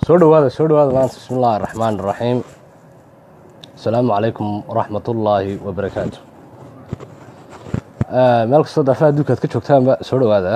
سو دhowaada maanta بسم الله الرحمن الرحيم السلام عليكم ورحمة الله وبركاته meel kastoo daafaha adduunka aad ka joogtaanba soo dhowaada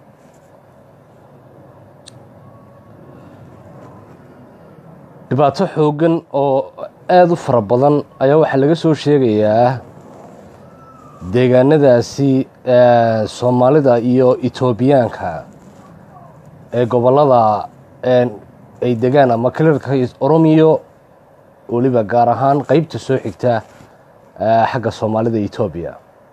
dhibaato xoogan oo aad u fara badan ayaa waxaa laga soo sheegayaa deegaanadaasi Soomaalida iyo Itoobiyaanka ee gobolada ay degaan ama kalarka Oromiyo waliba gaar ahaan qaybta soo xigta xagga Soomaalida Itoobiya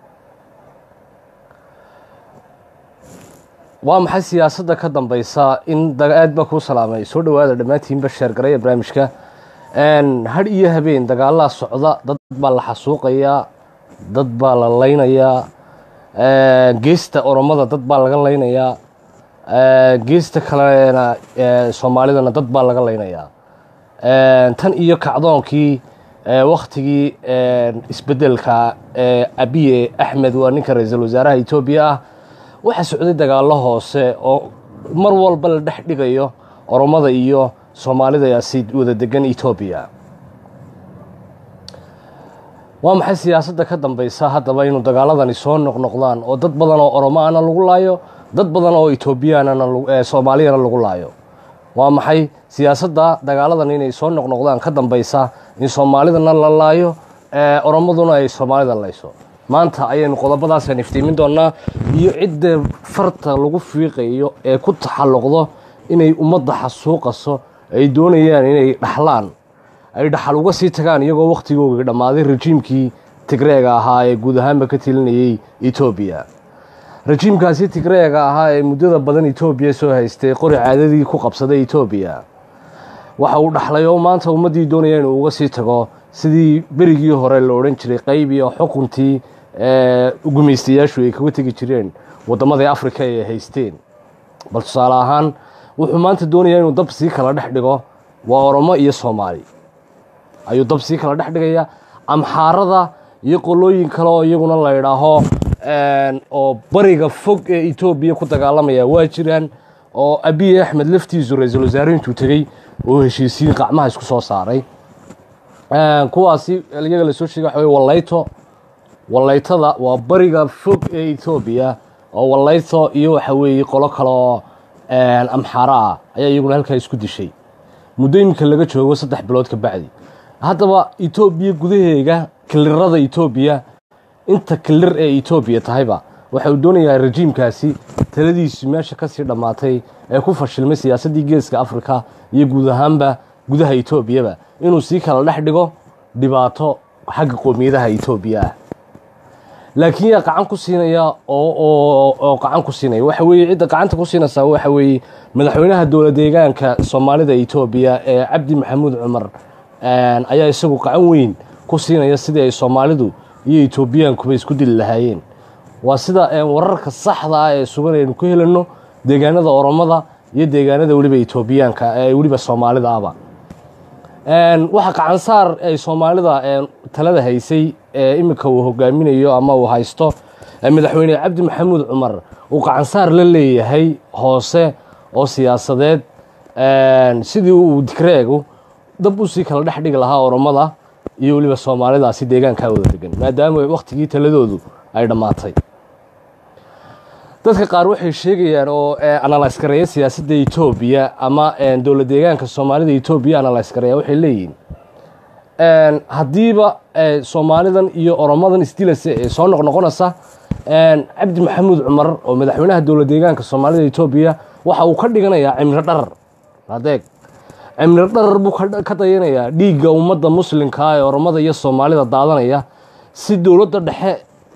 waa maxay siyaasadda ka dambaysa in aad ba ku salaamay soo dhowaada dhamaantiin bashaar gareey barnaamijka had iyo habeen dagaallada socda dad baa la xasuuqaya dad baa la leynaya geesta Oromada dad baa laga leynaya geesta kalena Soomaalidana dad baa laga leynaya tan iyo kacdoonkii waqtigii isbedelka Abiy Ahmed waa ninka ra'iisul wasaaraha Itoobiya waxa socday dagaallo hoose oo mar walba la dhex dhigayo Oromada iyo Soomaalida ee wada degan Itoobiya waa maxay siyaasadda ka dambaysa haddaba inuu dagaaladani soo noqnoqdaan oo dad badan oo Oromo ah lagu laayo dad badan oo Itoobiyaan ah Soomaaliyana lagu laayo waa maxay siyaasadda dagaaladan inay soo noqnoqdaan ka dambaysa in Soomaalidana la laayo Oromaduna ay Soomaalida layso maanta ayaynu qodobadaas iftiimin doonaa iyo cidda farta lagu fiiqayo ee ku taxalluqdo inay ummadda xasuuqaso ay doonayaan inay dhaxlaan ay dhaxal uga sii tagaan iyagoo waqtigooda dhamaaday rejiimkii Tigreega ahaa ee guud ahaanba ka tilinayay Itoobiya rejiimkaasi Tigreega ahaa ee muddada badan Itoobiya soo haystay qori caadadii ku qabsaday Itoobiya waxa uu dhaxlay oo maanta ummadii doonayeen inuu uga sii tago sidii berigii hore loo oran jiray qayb iyo xukuntii gumeystayaashu ay kaga tagi jireen wadamada Afrika ee haysteen bal tusaale ahaan wuxuu maanta doonayaa inuu dab sii kala dhex dhigo waa Oromo iyo Soomaali ayuu dab sii kala dhex dhigaya amxaarada iyo qolooyin kale oo iyaguna la yiraaho oo bariga fog ee Itoobiya ku dagaalamaya waa jiraan oo Abiy Ahmed laftiisu ra'iisul wasaaraha tagay oo heshiisiin qacmaha isku soo saaray kuwaasi iyaga la soo sheegay walaytada waa bariga fog ee Itoobiya oo walayto iyo waxa weeye qolo kale oo amxaara ayaa iyaguna halka isku dishay muddooyinka laga joogo 3 bilood ka bacdi haddaba Itoobiya gudaheega kilirada Itoobiya inta kilir ee Itoobiya tahayba waxa uu doonayaa rejiimkaasi taladiisu meesha ka sii dhamaatay ee ku fashilmay siyaasadii geeska Afrika iyo guud ahaanba gudaha Itoobiyaba inuu sii kala dhex dhigo dhibaato xagga qoomiyadaha Itoobiya laakiin yaa gacan ku siinaya oo gacan ku siinaya waxa weeye cidda gacanta ku siinaysa waxa weeye madaxweynaha dowladda deegaanka Soomaalida Itoobiya ee Cabdi Maxamuud Cumar ayaa isagu gacan weyn ku siinaya sidii ay Soomaalidu iyo Itoobiyaanku isku dil lahaayeen waa sida wararka saxda ah ee sugan ku helano deegaanada Oromada iyo deegaanada waliba Itoobiyaanka ee waliba Soomaalida aba waxa gacan saar ay Soomaalida talada haysay imika uu hogaaminayo ama uu haysto madaxweyne Cabdi Maxamuud Cumar uu gacan saar la leeyahay hoose oo siyaasadeed sidii uu Tigreegu dab u sii kala dhex dhigi lahaa Oromada iyo waliba Soomaalida si deegaanka wada degan maadaama waqtigii taladoodu ay dhamaatay dadka qaar waxay sheegayaan oo analyze gareeya siyaasadda Itoobiya ama dowladda deegaanka Soomaalida Itoobiya analyze gareeya waxay leeyihiin hadiiba Soomaalidan iyo Oromadan isdilaysa ee soo noqnoqonaysa Cabdi Maxamuud Cumar oo madaxweynaha dowladda deegaanka Soomaalida Itoobiya waxa uu ka dhiganayaa cimri dharar adeeg cimri dharar buu ka dayanayaa dhiigga ummadda muslimka ah ee Oromada iyo Soomaalida daadanaya si dowladda dhexe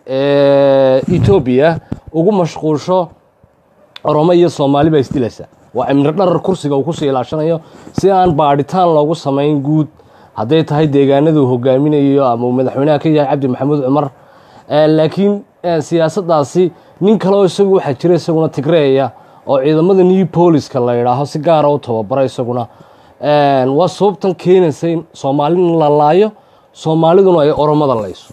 Itoobiya ugu mashquulsho Oromo iyo Soomaali ba isdilaysa waa cimri dharar kursiga uu ku sii ilaashanayo si aan baadhitaan loogu sameyn guud haday tahay deegaanadu hogaaminayo ama madaxweynaha ka yahay Cabdi Maxamuud Cumar laakiin siyaasaddaasi nin kale oo isagu waxa jira isaguna Tigreeya oo ciidamada New Police-ka la yiraahdo si gaar ah u tababaray isaguna waa sababtan keenaysa Soomaalina la laayo Soomaaliduna ay Oromada layso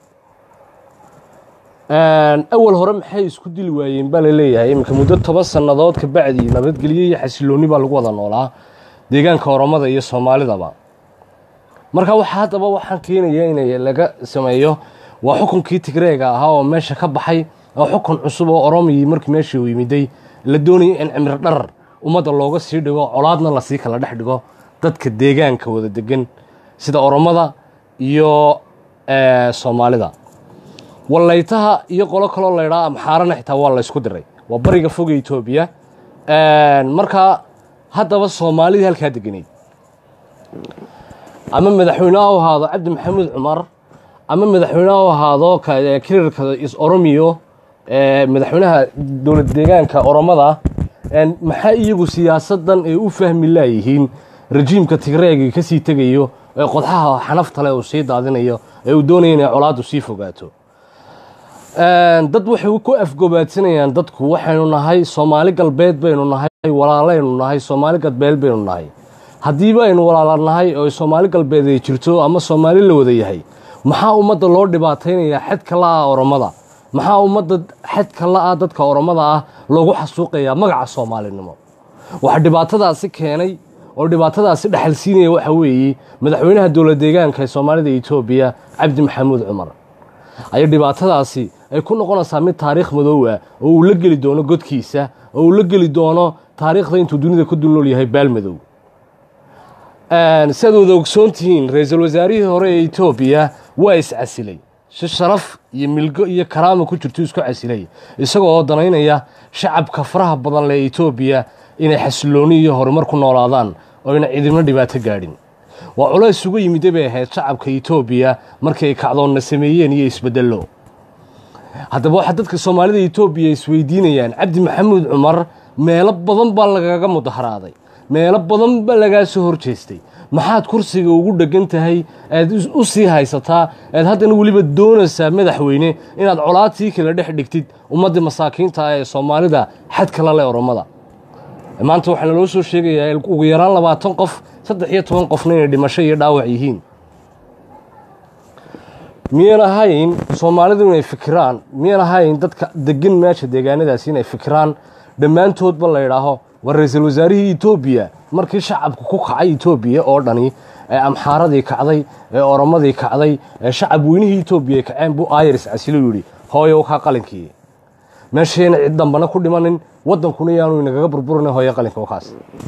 أول هرم حيس كدل وين بالليه يمكن مدة 10 سنوات كبعدي نبت قليه حسلوني بالقوة نولا deegaanka oromada iyo soomaalidaba marka waxa hadaba waxaan keenaya inay laga sameeyo waa xukunkii Tigreega ahaa oo meesha ka baxay oo xukun cusub oo Oromiyi markii meesha uu yimiday la doonay in cimri dhar umada looga sii dhigo colaadna la sii kala dhex dhigo dadka deegaanka wada degan sida oromada iyo soomaalida walaytaha iyo qolo kale la yiraahdo amxaarana xitaa waa la isku diray waa bariga fog Itoobiya marka hadaba Soomaalida halka deganeed ama madaxweynaha oo ahaado Cabdi Maxamed Cumar ama madaxweynaha oo ahaado kirirka is Oromiyo madaxweynaha dawladda deegaanka oromada maxay iyagu siyaasadan ay u fahmi laayihiin rejiimka Tigreega ka sii tagayo ee qodxaha xanafta leh oo sii daadinayo ee uu doonayo inay colaadu sii fogaato dad waxay ku afgobaadsanayaan dadku waxaynu nahay Soomaali galbeed baynu nahay walaalaynu nahay Soomaali galbeed baynu nahay hadiiba aynu walaalanahay oo Soomaali galbeed ay jirto ama Soomaali la wada yahay maxaa umada loo dhibaataynayaa xadka la oromada maxaa umada xadka la dadka oromada ah loogu xasuuqayaa magaca Soomaalinimo waxa dhibaatadaasi keenay oo dhibaatadaasi dhaxal siinaya waxa weeye madaxweynaha dawladda deegaanka Soomaalida Itoobiya Cabdi Maxamed Cumar ay dhibaatadaasi ay ku noqonaysaa mid taariikh madow ah oo uu la gali doono godkiisa oo uu la gali doono taariikhda intuu dunida ku dul nool yahay baalmadow sidoo ogsoontiin ra'iisul wasaarihii hore ee Itoobiya waa iscasilay si sharaf iyo milgo iyo karaamo ku jirto isku casilay isagoo danaynaya shacabka faraha badan leh Itoobiya inay xasilooni iyo horumar ku noolaadaan oo ina ciidamada dhibaato gaadhin waa culays ugu yimid bay ahayd shacabka Itoobiya markii ay kacdoon sameeyeen iyo isbedelo hadaba waxa dadka Soomaalida Itoobiya isweydiinayaan Cabdi Maxamed Cumar meelo badan baa lagaga mudaharaaday meelo badan baa laga soo horjeestay maxaad kursiga ugu dhagan tahay aad u sii haysataa aad haddana waliba doonaysaa madaxweyne inaad colaadtii kala dhex dhigtid ummadda masaakiinta ee Soomaalida xad kala leh oromada maanta waxa loo soo sheegayaa ugu yaraan 20 qof 13 qofna inay dhimasho iyo dhaawac yihiin miyana hayn Soomaalidu inay fikiraan miyana hayn dadka degan meesha deegaanadaas inay fikiraan dhamaantoodba la yiraahdo war ra'iisul wasaarihii Itoobiya markii shacabku ku kacay Itoobiya oo dhani ee amxaaradii kacday ee oromadii kacday ee shacab weynihii Itoobiya kaceen buu Ayris asilo yiri hooyo ka qalinkii meesheen cid dambana ku dhimanin wadankuna yaanu inaga burburinay hooyo qalinka wakaas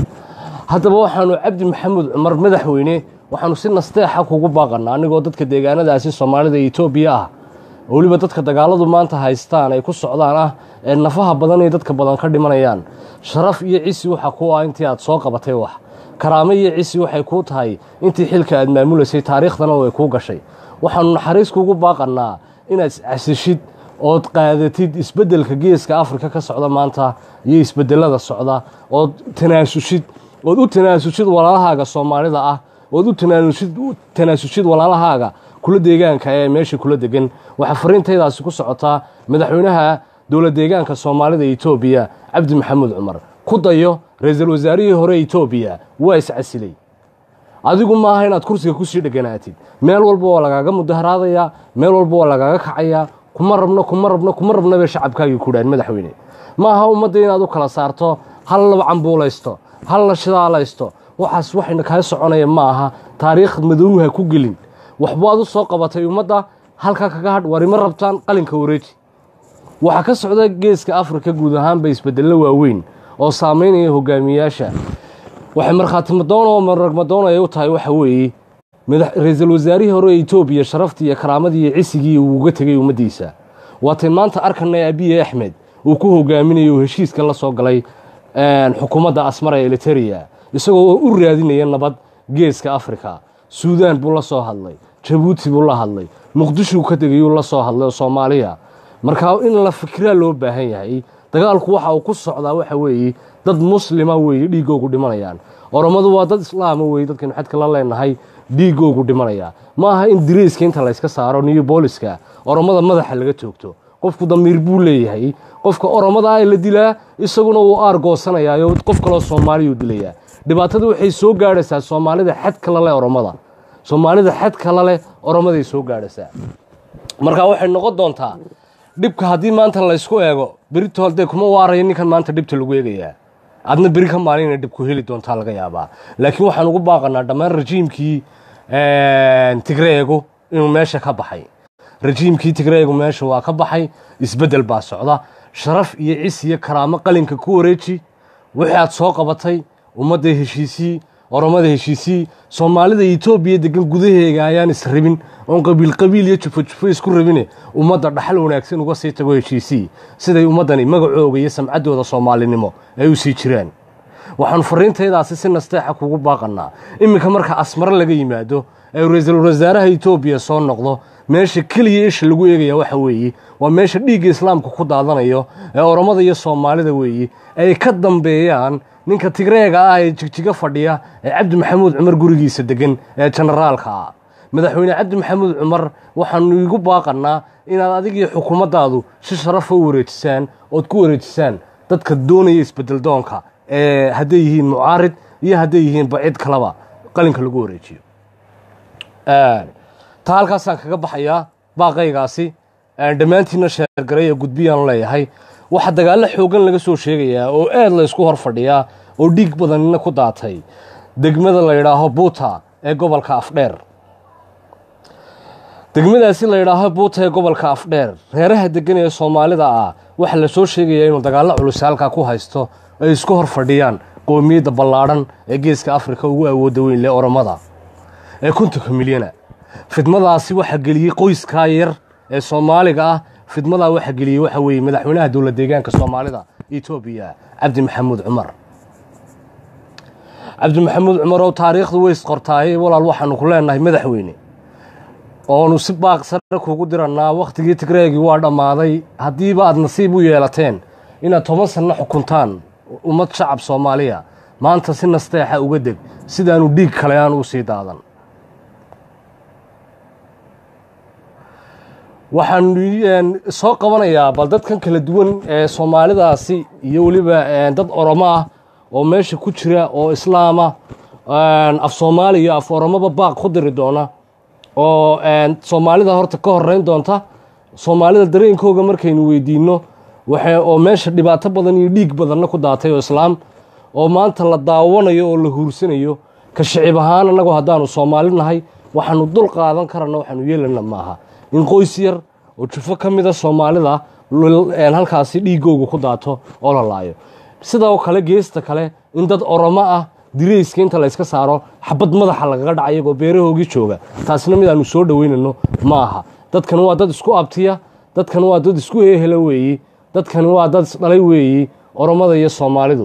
hadaba waxaanu Cabdi Maxamed Cumar madaxweyne waxaanu si nasteexa kugu baaqanaa anigoo dadka deegaanadaasi Soomaalida Itoobiya ah waliba dadka dagaaladu maanta haystaan ay ku socdaan ee nafaha badan ee dadka badan ka dhimanayaan sharaf iyo ciisi waxa ku ah intii aad soo qabatay wax karaamo iyo ciisi waxay ku tahay intii xilka aad maamuleysay taariikhdana way ku gashay waxaanu naxariis kugu baaqanaa inaad casishid oo qaadatid isbedelka geeska Afrika ka socda maanta iyo isbedelada socda oo tanaasushid oo u tanaasushid walaalahaaga Soomaalida ah oo u tanaasushid walaalahaaga kula deegaanka ee meesha kula degan waxa fariintaydaasi ku socotaa madaxweynaha dawladda deegaanka Soomaalida Itoobiya Cabdi Maxamed Cumar ku dayo ra'iisul wasaarihii hore Itoobiya waa iscasilay adigu ma aha inaad kursiga ku sii dhaganaatid meel walba waa lagaaga mudaharaadaya meel walba waa lagaaga kacaya kuma rabno be shacabkaaga ku dhaan madaxweyne ma aha ummadda inaad u kala saarto hal laba cambuulaysto hal la shidaalaysto waxaas waxayna ka soconaya ma aha taariikh madowha ku gelin waxbaad u soo qabatay ummadda halka kaga hadh warima rabtaan qalinka wareeji waxa ka socda geeska Afrika guud ahaan bay isbedelo waaweyn oo saameynaya hogaamiyaasha waxa marxaati Madoon ay u tahay waxa weeye ra'iisul wasaarihii hore Itoobiya sharaftii iyo karaamadii iyo cisigii uu uga tagay ummadiisa waatay maanta arkanay Abiy Ahmed uu ku hogaaminayo heshiiska la soo galay xukuumadda Asmara ee Eritrea isagoo u raadinaya nabad geeska Afrika Suudaan buu la soo hadlay Djibouti buu la hadlay Muqdisho ka tagay uu la soo hadlay Soomaaliya marka in la fikra loo baahan yahay dagaalku waxa uu ku socdaa waxa weeye dad muslima weeye dhiigoogu dhimanayaan oromadu waa dad islaam weeye dadkan xadka la leenahay dhiigoogu dhimanaya ma aha in diriiska inta la iska saaro niyo booliska oromada madaxa laga toogto qofku damiir buu leeyahay qofka oromada ay la dilaa isaguna uu aargoosanaya qof kale oo Soomaali uu dilaya dhibaatadu waxay soo gaaraysaa Soomaalida xadka la leh oromada Soomaalida xadka la leh oromada ay soo gaaraysaa marka waxay noqon doontaa dhibka hadii maanta la isku eego berito halde kuma waarayo ninkan maanta dhibta lagu eegayaa adna beri ka maalin inay dhib ku heli doontaa laga yaabaa laakiin waxaan ugu baaqanaa dhammaan rajiimkii tigreegu inuu meesha ka baxay rajiimkii tigreegu meesha waa ka baxay isbeddel baa socda sharaf iyo cis iyo karaamo qalinka ku wareeji wixii aad soo qabatay ummadda heshiisii oromada heshiisii soomaalida Itoobiya degan gudaheega ayaan israbin oon qabiil iyo jufo isku rabine ummadda dhaxal wanaagsan uga sii tago heshiisii siday ummadani magacooga iyo samcadooda Soomaalinimo ay u sii jireen waxaan fariintaydaasi si nasteexa kugu baaqanaa iminka marka asmar laga yimaado ay ra'iisul wasaaraha Itoobiya soo noqdo meesha kaliya isha lagu eegaya waxa weeye waa meesha dhiigga islaamka ku daadanayo ee oromada iyo Soomaalida weeye ay ka dambeeyaan ninka tigreega ah ee jigjiga fadhiya ee Cabdi Maxamuud Cumar gurigiisa degan ee generaalka madaxweyne Cabdi Maxamuud Cumar waxaan igu baaqanaa inaad adiga iyo xukuumaddaadu si sharaf u wareejisaan oo ku wareejisaan dadka doonaya isbedel doonka ee haday yihiin mucaarid iyo haday yihiin bacid kalaba qalinka lagu wareejiyo ta halkaasaan kaga baxayaa baaqaygaasi dhammaantiina sheer garay ee gudbiyaan leeyahay waxa dagaal xoogan laga soo sheegayaa oo aad la isku hor fadhiya oo dhiig badanina ku daatay degmada la yiraahdo Buuta ee gobolka Afdheer degmadaasi la yiraahdo Buuta ee gobolka Afdheer reeraha degan ee Soomaalida ah waxa la soo sheegayaa inuu dagaal culus halka ku haysto ay isku hor fadhiyaan qoomiyadda ballaaran ee geeska Afrika ugu awood weyn leh Oromada ee 50 milyan fidmadaasi waxa galiyay qoyska yar ee Soomaaliga ah fidmada waxa galiyay waxa weeye madaxweynaha dawladda deegaanka Soomaalida Itoobiya Cabdi Maxamuud Cumar oo taariikhdu way isqortaay walaal waxaanu ku leenahay madaxweyne oo si baaq sare kugu diranaa waqtigii tigreegi waa dhamaaday hadiiba aad nasiib u yeelateen inaad 10 sano xukuntaan ummad shacab Soomaaliya maanta si nasteexa uga deg sidaanu dhiig kale aan u sii daadan waxaan soo qabanayaa bal dadkan kala duwan ee Soomaalidaasi iyo waliba dad Oromo ah oo meesha ku jira oo islaama af Soomaaliya af Oromo baaq ku diri doona oo Soomaalida horta ka horeyn doonta Soomaalida dareenkooga markaynu weydiino waxa oo meesha dhibaato badan iyo dhiig badan ku daatay oo islaam oo maanta la daawanayo oo la huursanayo ka shicib ahaan anagu hadaanu Soomaalinahay waxaanu dul qaadan karnaa waxaanu yeelana maaha in qoys yar oo jufo kamida Soomaalida halkaasi dhiigooga ku daato oo la laayo sidoo kale geesta kale in dad Oromo ah direyska inta la iska saaro xabad madaxa laga dhacay oo beerahoogi jooga taasna mid aanu soo dhaweynano maaha dadkan waa dad isku abtiya dadkan waa dad isku eehela weeyii dadkan waa dad dhalay weeyii Oromada iyo Soomaalidu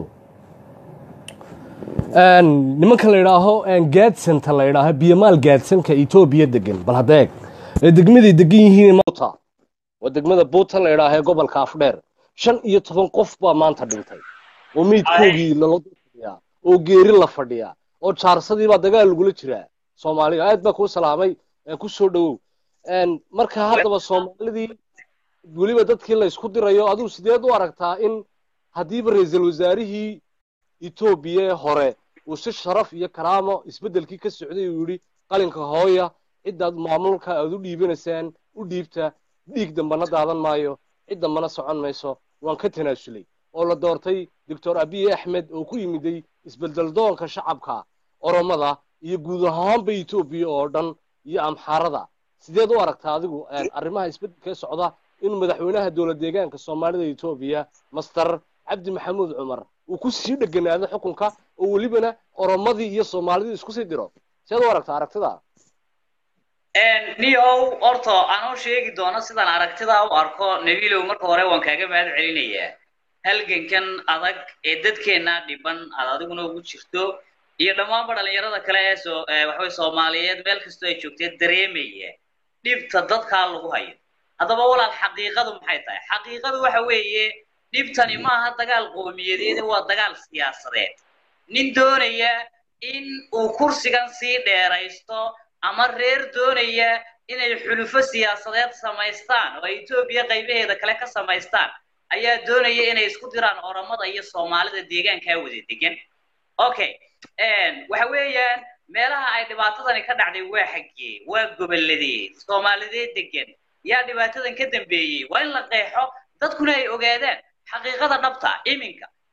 nimanka la yiraahdo gaadsan la yiraahdo biyamaal gaadsanka Itoobiya degan bal hadeeg degmadii degan yihiin Buuta waa degmada Buuta la yiraahdo gobolka Afdheer 15 qof baa maanta dhintay oo meedkoogii la fadhiyaa oo geeri la fadhiyaa oo jaarsadii baa dagaal lagu jiraa Soomaaliya aad baa ku salaamay ku soo dhawow marka hadaba Soomaalidii waliba dadkii la isku dirayo aduu sideed u aragtaa in hadiiba ra'iisul wasaarihii Itoobiya hore uu si sharaf iyo karaamo isbedelkii ka socday uu yiri qalinka hooya cidaad maamulka aad u dhiibanaysaan u dhiibta dhiig dambana daadan maayo cid dambana socon mayso waan ka tanaasulay oo la doortay Dr. Abiy Ahmed oo ku yimiday isbedel doonka shacabka Oromada iyo guud ahaanba Itoobiya oo dhan iyo amxaarada sideed u aragtaa adigu arrimaha isbedelka socda in madaxweynaha dawladda deegaanka Soomaalida Itoobiya Master Cabdi Maxamuud Cumar uu ku sii dhaganaado xukunka oo walibana Oromadii iyo Soomaalida isku sii diro sideed u aragtaa aragtida niyo orto aan u sheegi doono sidaan aragtida u arko Nabiilow marka hore waan kaaga mahad celinayaa halgankan adag ee dadkeena dhiban adiguna ugu jirto iyo dhammaan dhalinyarada kale ee waxay Soomaaliyeed meel kasto ay joogtay dareemaya dhibta dadka lagu hayo hadaba walaal xaqiiqadu maxay tahay xaqiiqadu waxa weeye dhibtani ma aha dagaal qowmiyadeed waa dagaal siyaasadeed nin doonaya in uu kursigan sii dheeraysto ama reer doonaya inay xulufo siyaasadeed samaystaan oo Itoobiya qaybaheeda kale ka samaystaan ayaa doonaya inay isku diraan Oromada iyo Soomaalida deegaanka wada degan okay waxa weeyaan meelaha ay dhibaatadani ka dhacday waa xagee waa goboladii Soomaalida degan yaa dhibaatadan ka dambeeyay waa in la qeexo dadkuna ay ogaadaan xaqiiqada dhabta iminka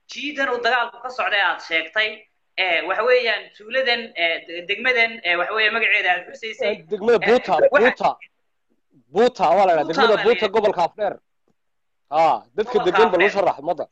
jiidan uu dagaalku ka socday aad sheegtay waxa weeyaan tuuladan degmadan waxa weeye magaceeda aad xusaysay degmada buuta waa la yidhaha degmada buuta gobolka afdheer dadka degan ba loo sharax ummadda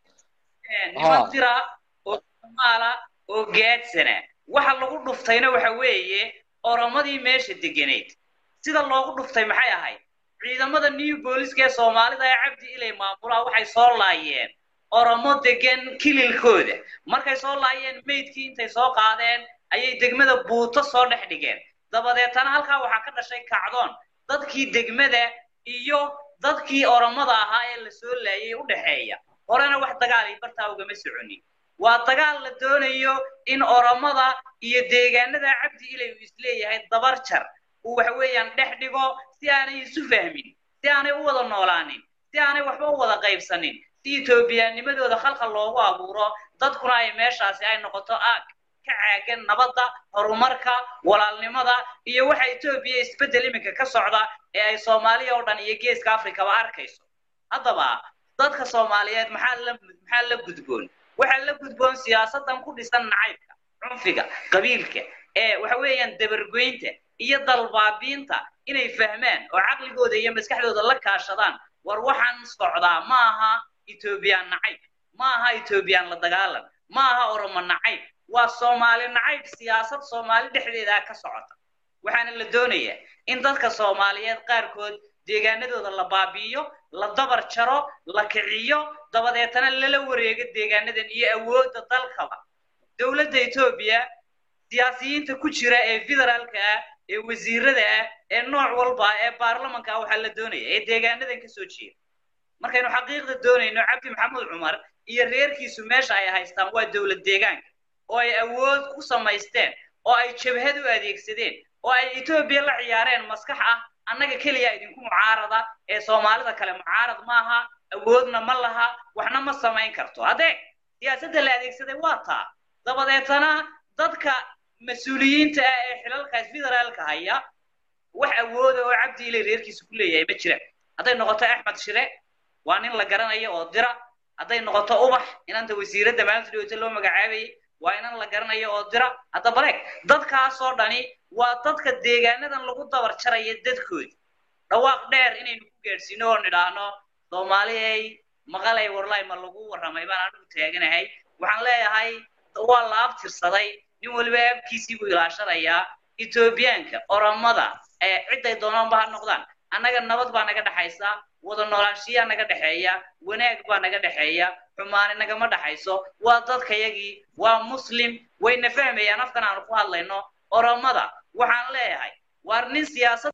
niman dira oo Soomaala oo gaadsana waxa lagu dhuftayna waxa weeye oromadii meesha deganeed sida loogu dhuftay maxay ahayd ciidamada new booliska ee Soomaalida ee Cabdi Ilay maamula waxay soo laayeen oromo degan kililkooda markay soo laayeen meydkii intay soo qaadeen ayay degmada buuto soo dhex dhigeen dabadeetana halkaa waxaa ka dhashay kacdoon dadkii degmada iyo dadkii oromada ahaa ee la soo laayay u dhaxeeya horena wax dagaal ay bartaa ugama soconin waa dagaal la doonayo in oromada iyo deegaanada Cabdi Ilay uu isleeyahay dabarjar uu wax weeyaan dhex dhigo si aanay isu fahmin si aanay u wada noolaanin si aanay waxba u wada qaybsanin si Itoobiyaanimadooda khalkhal loogu abuuro dadkuna ay meeshaasi ay noqoto aag ka caagan nabadda horumarka walaalnimada iyo waxa Itoobiya isbedel iminka ka socda ee ay Soomaaliya oo dhan iyo geeska Afrika ba arkayso haddaba dadka Soomaaliyeed maxaa la gudboon waxa la gudboon siyaasadan ku dhisan nacaybka cunfiga qabiilka waxa weeyaan dabargoynta iyo dalbaabiinta inay fahmaan oo aqligooda iyo maskaxdooda la kaashadaan war waxaan socdaa maaha Ethiopian nacayb maaha Ethiopian la dagaalan maaha Oromo nacayb waa Soomaali nacayb siyaasad Soomaali dhexdeeda ka socota waxaana la doonayaa in dadka Soomaaliyeed qaarkood deegaanadooda la baabiyo la dabar jaro la kiciyo dabadeetana lala wareego deegaanadan iyo awoodda dalkaba dawladda Itoobiya siyaasiyiinta ku jira ee federaalka ee wasiirada ee nooc walba ee baarlamaanka waxa la doonayaa ee deegaanadan ka soo jeeda markaynu xaqiiqda doonayno Cabdi Maxamed Cumar iyo reerkiisu meesha ay haystaan waa dawlad deegaanka oo ay awood ku samaysteen oo ay jabhad u adeegsadeen oo ay Itoobiya la ciyaareen maskax ah annaga kaliya idinku mucaarada ee Soomaalida kale mucaarad maaha awoodna ma laha waxna ma samayn karto adeeg siyaasadda la adeegsaday waa taa dabadeetana dadka mas'uuliyiinta ee xilalka federaalka haya wax awood oo Cabdi Ilay reerkiisu ku leeyahay ma jiraan haday noqoto Axmed Shire waa nin la garanayo oo dira haday noqoto Ubax inanta wasiirada maanta dhawta loo magacaabay waa inan la garanayo oo dira hadda bareeg dadkaas oo dhani waa dadka deegaanadan lagu dabar jarayo dadkood dhawaaq dheer inaynu ku gaarsiino oo nidhaahno Soomaaliyeey maqalay warlay ma lagu waramay baan anigu taaganahay waxaan leeyahay waa la abtirsaday nin walba abkiisii buu ilaashanayaa Itoobiyaanka Oromada ciday doonaan baa noqdaan annaga nabad baa naga dhaxaysa wada noolaanshiya naga dhaxeeya wanaag baa naga dhaxeeya xumaan naga ma dhaxayso waa dadkayagii waa muslim wayna fahmayaan afkan aan ku hadlayno Oromada waxaan leeyahay war nin siyaasad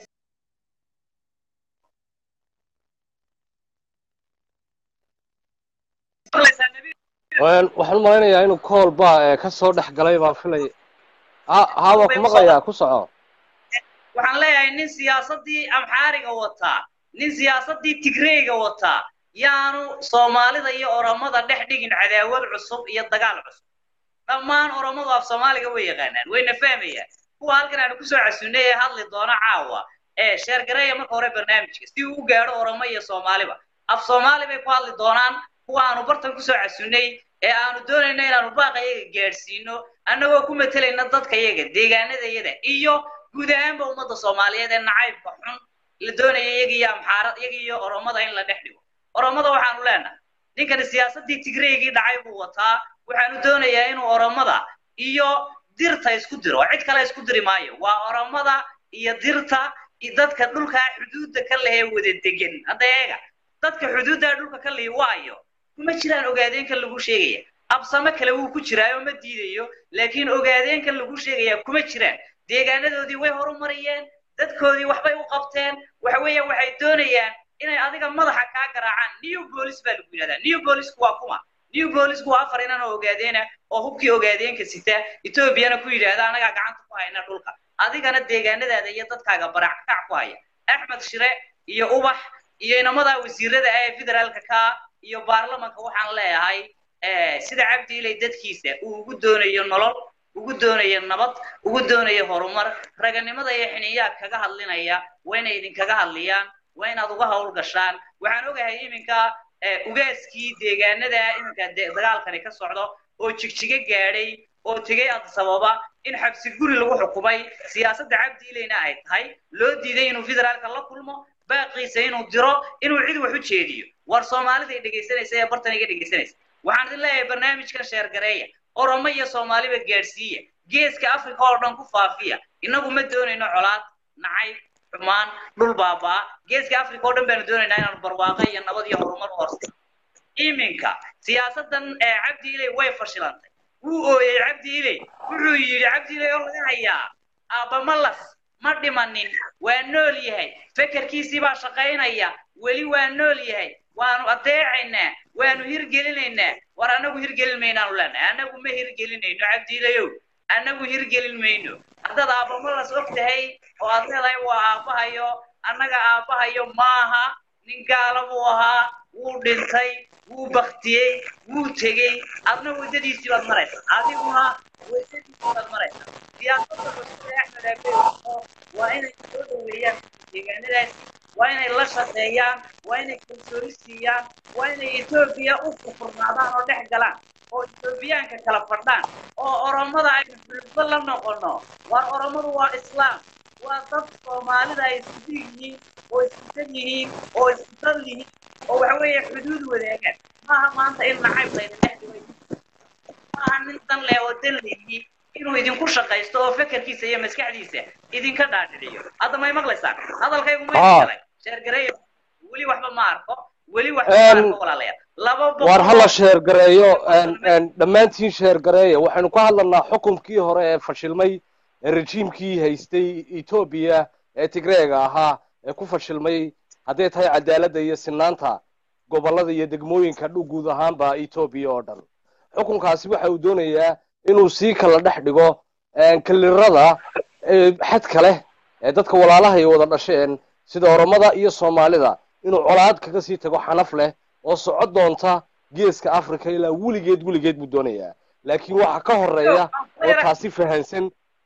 waxaan u malaynayaa inuu kool baa ka soo dhex galay baan filay waa ku maqlayaa ku soco waxaan leeyahay nin siyaasadii amxaariga wataa nin siyaasadii Tigreega wataa yaanu Soomaalida iyo Oromada dhex dhigin cadaawad cusub iyo dagaal cusub dhammaan Oromadu af Soomaaliga way yaqaanaan wayna fahmayaan kuwa halkan aan ku soo casuunay hadli doona caawa sheer gareeya marka hore barnaamijka si uu u gaaro Oromo iyo Soomaaliba af Soomaali bay ku hadli doonaan kuwa aanu bartan ku soo casuunay ee aanu doonayno inaanu baaqayaga gaarsiino annagoo ku metelayna dadka iyaga deegaanadayada iyo guud ahaanba ummadda Soomaaliyeed ee nacaybka xun la doonayo iyaga iyo amxaarad iyaga iyo Oromada in la dhex dhigo Oromada waxaanu leenahay ninkan siyaasadii Tigreegii dhacay buu wataa waxaanu doonayaa inuu Oromada iyo dirta isku diro cid kale isku diri maayo waa Oromada iyo dirta dadka dhulka xuduudda ka leh wada degan adeega dadka xuduudda dhulka ka leh waayo kuma jiraan ogaadeenka lagu sheegaya absama kale uu ku jiraayo ma diidayo laakiin ogaadeenka lagu sheegaya kuma jiraan deegaanadoodii way horumariyeen dadkoodii waxbay u qabteen waxa weeye waxay doonayaan inay adiga madaxa ka garaacaan new police baa lagu yiraahdaa new police waa kuma new police waa afar inaan ogaadeena oo hubkii ogaadeenka sita Etoobiyana ku yiraahdaa anaga gacanta ku hayna dhulka adigana deegaanadaada iyo dadkaaga barac kac ku haya Axmed Shire iyo Ubax iyo inamada wasiirada ee federaalka ka iyo baarlamaanka waxaan leeyahay sida Cabdi Ilay dadkiisa uu ugu doonayo nolol ugu doonayo nabad ugu doonayo horumar raganimada iyo xiniyaad kaga hadlinaya wayna idin kaga hadliyaan wayna uga hawl gashaan waxaan ogahay iminka ugaaskii deegaanada iminka dagaalkani ka socdo oo jigjiga gaadhay oo tegay Addis Ababa in xabsi guri lagu xukumay siyaasadda Cabdi Ilayna ay tahay loo diiday inuu federaalka la kulmo baaqiisa inuu diro inuu cid wax u jeediyo war Soomaalida ay dhageysanaysa ee bartaniga dhageysanaysa waxaan idin leeyahay barnaamijkan sheer gareeya Oromo iyo Soomaaliba gaarsiiya geeska Afrika oo dhan ku faafiya inagu ma doonayno colaad nacay xumaan dhul baaba geeska Afrika oo dhan baan doonaynaa inaan barwaaqo iyo nabad iyo horumar horse iminka siyaasadan Cabdi Ilay way fashilantay wuu ooyay Cabdi Ilay wuxuu yiri Cabdi Ilay oo laga hayaa aaba malas ma dhimanin waa nool yahay fikirkiisii baa shaqaynaya weli waa nool yahay waanu adeecaynaa waanu hirgelinaynaa war anagu hirgelinmaynaanu leenahay anagu ma hirgelinayno Cabdi Ilayow anagu hirgelinmayno haddaad aaba malas ogtahay oo aad leedahay waa aabahayo annaga aabahayo maaha nin gaala buu ahaa wuu dhintay wuu baktiyey wuu tegey adna wadadiisii baad maraysaa adiguna wadadiisii baad maraysaa siyaasadda Madaxweyne Axmed Abeey waa inay soo dhaweeyaan deegaanadaas waa inay la shaqeeyaan waa inay kalsooni siiyaan waa inay Itoobiya u furnaadaan oo dhex galaan oo Itoobiyaanka kala fadhaan oo Oromada ay xulufo la noqono war Oromadu waa Islaam waa dad Soomaalida ay isku yihiin oo isku yihiin oo isku dal yihiin oo waxa weeye xuduud wadaagaan maaha maanta in nacayb la idin dhex dhigay maaha nin dan leh oo dan leeyahay inuu idinku shaqaysto oo fikirkiisa iyo maskaxdiisa idinka dhaadhiciyo hadda may maqlaysaan hadalkaygu ma galay sheer gareeyo weli waxba ma arko weli waxba ma arko walaalayaal war hala sheer gareeyo dhammaantiin sheer gareeyo waxaanu ka hadlanaa xukunkii hore ee fashilmay rejiimkii haystay Ethiopia ee Tigreega ahaa ee ku fashilmay hadday tahay cadaaladda iyo sinaanta gobolada iyo degmooyinka guud ahaanba Ethiopia oo dhan xukunkaasi waxa uu doonayaa inuu sii kala dhex dhigo kalirada xadka leh ee dadka walaalaha ay wada dhasheen sida Oromada iyo Soomaalida inuu colaad kaga sii tago xanaf leh oo socod doonta geeska Afrika ilaa weligeed buu doonayaa laakiin waxa ka horeeya oo taasi fahansan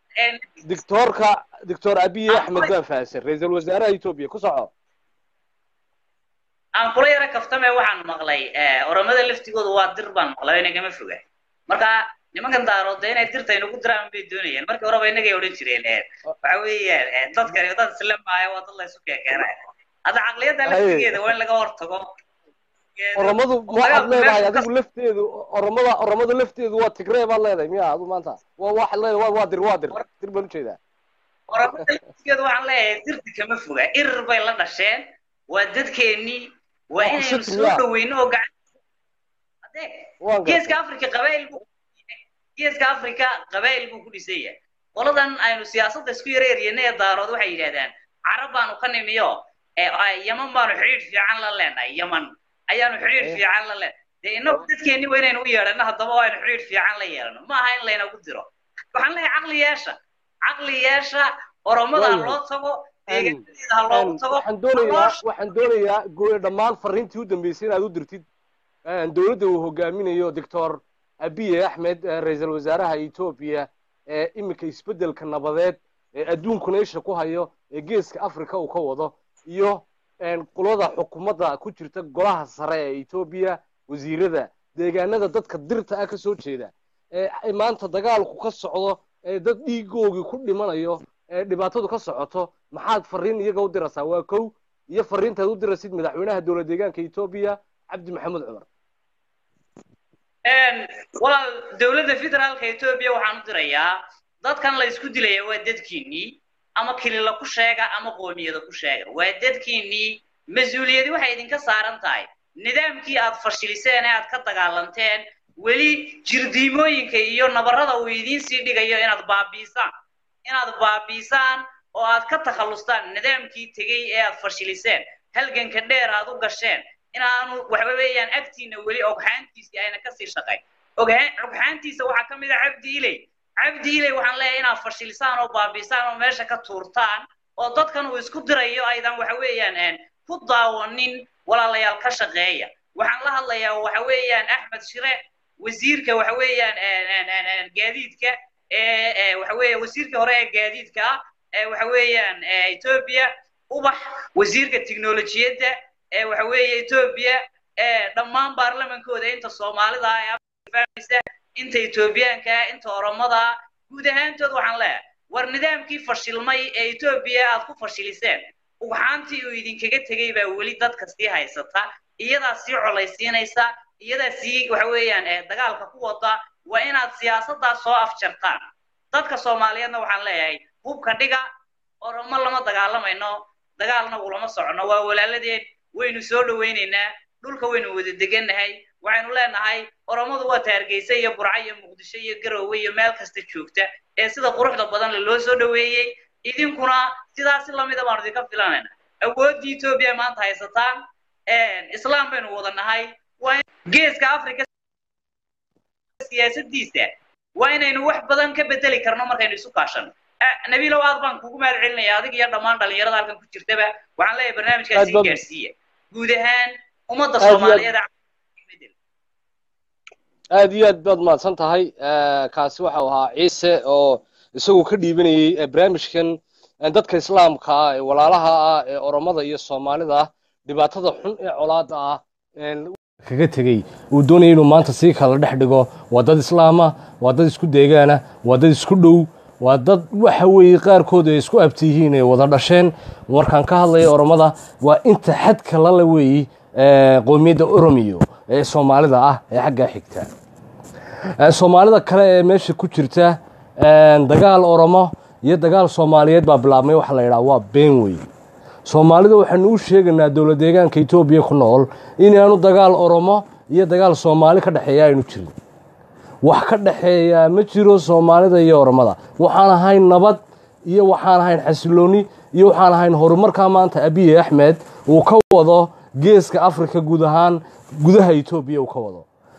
دكتور أبي أحمد بن فاسر رئيس الوزراء إثيوبيا كسعة aan kula yara kaftame waxaan maqlay Oromada laftigooda waa dirban maqlay inaga ma foga marka nimankan daarood inay dirta inagu diraan bay doonayeen markii hore inaga ay oran jireen waxa weeyaan dadka dad islaamaya waa dad la isku keenay hada aqliyada laftigeeda waa in laga hortago Oromadu waxaad leedahay adigu lafteedu Oromada lafteedu waa Tigray baa leedahay miya adu maanta waxa leedahay waa dir baan u jeedaa Oromada laftigeedu waxaan leeyahay dirta kama foga irir bay la dhasheen waa dadkeeni waa inaynu soo dhaweyno oo gacan geeska Afrika qabayl buu ku dhisay qoladan aynu siyaasadda isku yareeyeen daarood waxay yiraahdaan Carab baanu ka nimiyo Yaman baanu xiriir fiican la leenahay Yaman ayaanu xiriir fiican la leenahay inuu dadkeeni waa inaynu u yeedhano haddaba waa inaynu xiriir fiican la yeelano ma aha in layna ku diro waxaan leeyahay caqli yeesha Oromada loo tago waxaan doonayaa gooyo dhammaan fariintii u dambeysay inaad u dirtid dawladda uu hogaaminayo Dr. Abiy Ahmed ra'iisul wasaaraha Ethiopia ee imika isbedelka nabadeed ee adduunkuna isha ku hayo ee geeska Afrika uu ka wado iyo qolada xukuumadda ku jirta golaha sare ee Ethiopia wasiirada deegaanada dadka dirta ah ka soo jeeda ee maanta dagaalku ka socdo ee dad dhiigoogii ku dhimanayo dhibaatadu ka socoto maxaad fariin iyaga u diraysaa waa kow iyo fariintaad u diraysid madaxweynaha dawlad deegaanka Ethiopia Cabdi Maxamed Cumar walaal dawladda federaalka Ethiopia waxaan u dirayaa dadkan la isku dilay waa dadkiini ama kilila ku sheega ama qoomiyada ku sheega waa dadkiini mas'uuliyadi waxay idinka saaran tahay nidaamkii aad fashiliseen ee aad ka dagaalanteen weli jirdiimooyinka iyo nabarada uu idin sii dhigayo inaad baabiisaan oo aad ka takhalustaan nidaamkii tegay ee aad fashiliseen halganka dheer aad u gasheen inaanu waxa weeyaan agtiina weli ogxaantiisa ayna ka sii shaqay ogxaantiisa waxa kamid ah Cabdi Ilay waxaan leeyahay inaad fashilisaan oo baabiisaan oo meesha ka tuurtaan oo dadkan uu isku dirayo aydan waxa weeyaan ku daawanin walaalayaal ka shaqeeya waxaan la hadlayaa waxa weeyaan Axmed Shire wasiirka waxa weeyaan gaadiidka waxa weeye wasiirka hore ee gaadiidka waxa weeyaan Ethiopia ubax wasiirka tiknoolajiyada waxa weeye Ethiopia dhammaan baarlamankooda inta Soomaalida ah fahmaysa inta Etoobiyaanka inta Oromada guud ahaantood waxaan leeyahay war nidaamkii fashilmay ee Etoobiya aad ku fashiliseen waxaantii uu idinkaga tagay baa weli dadka sii haysata iyadaa sii colaysiinaysa iyadaa sii waxa weeyaan dagaalka ku wada waa inaad siyaasadda soo afjartaan dadka Soomaaliyeedna waxaan leeyahay hubka dhiga Oromo lama dagaalamayno dagaalna ulama socono waa walaaladeen waynu soo dhaweynaynaa dhulka waynu wada deganahay waxaanu leenahay Oromadu waa Hargeysa iyo Burco iyo Muqdisho iyo Garowe iyo meel kasta joogta ee sida quruxda badan loo soo dhaweeyay idinkuna sidaas la mid ah baan idinka filanayna awoodii Ethiopia maanta haysataan islaam baynu wadanahay waa geeska Afrika siyaasadiisa waa inaynu wax badan ka bedeli karno markaynu isu kaashano nabiilow aad baan kugu mahad celinayaa adiga iyo dhammaan dhalinyarada halkan ku jirtaba waxaan leeyahay barnaamijkaasi gaarsiiya guud ahaan ummadda Soomaaliyeed aad iyo aad baad mahadsan tahay kaasi waxa uu ahaa Ciise oo isagu ka dhiibanayay barnaamijkan dadka islaamka ah ee walaalaha ah ee Oromada iyo Soomaalida dhibaatada xun ee colaada ah kaga tagay uu doonayay inuu maanta si kala dhex dhigo waa dad islaama waa dad isku deegaana waa dad isku dhow waa dad waxa weeye qaarkood ay isku abtiyihiin ee wada dhasheen markaan ka hadlayo Oromada waa inta xadka la weeyay qoomiyadda Oromiyo ee Soomaalida ah ee xagga xigta Soomaalida kale ee meesha ku jirta dagaal Oromo iyo dagaal Soomaaliyeed baa bilaabmay waxa la yiraahdaa waa been weey Soomaalida waxaan u sheegnaa dawlad deegaanka Itoobiya ku nool in aanu dagaal Oromo iyo dagaal Soomaali ka dhaxeeya aynu jirin wax ka dhaxeeya ma jiro Soomaalida iyo Oromada waxaan ahayn nabad iyo waxaan ahayn xasilooni iyo waxaan ahayn horumarka maanta Abiy Ahmed uu ka wado geeska Afrika guud ahaan gudaha Itoobiya uu ka wado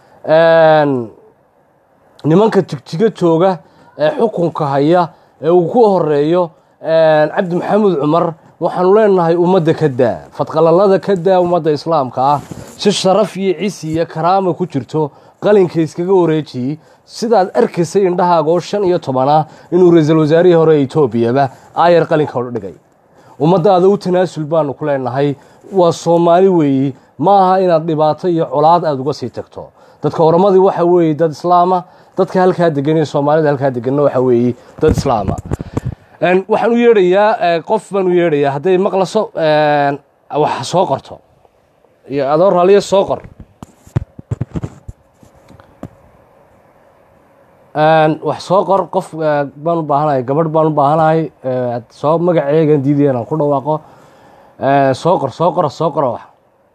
nimanka tigtiga jooga ee xukunka haya ee uu ku horeeyo Cabdi Maxamed Cumar waxaan leenahay ummadda ka daa fadqalalada ka daa ummadda islaamka ah si sharaf iyo ciisi iyo karaamo ku jirto qalinka iskaga wareejiyay sidaad arkaysay indhahaaga oo 15 ah inuu ra'iisul wasaarihii hore Itoobiyaba ayar qalinka u dhigay ummadaada u tanaasul baan ku leenahay waa Soomaali weeyi maaha inaad dhibaato iyo colaad aad uga sii tagto dadka Oromadii waxa weeye dad islaama dadka halka degan ee Soomaalida halka degan waxa weeye dad islaama waxaan u yeerayaa qof baan u yeerayaa haday maqlaso wax soo qorto iyo adoo raaliye soo qor wax soo qor qof baan u baahanahay gabadh baan u baahanahay soo magaceega diideen aan ku dhawaaqo soo qor wax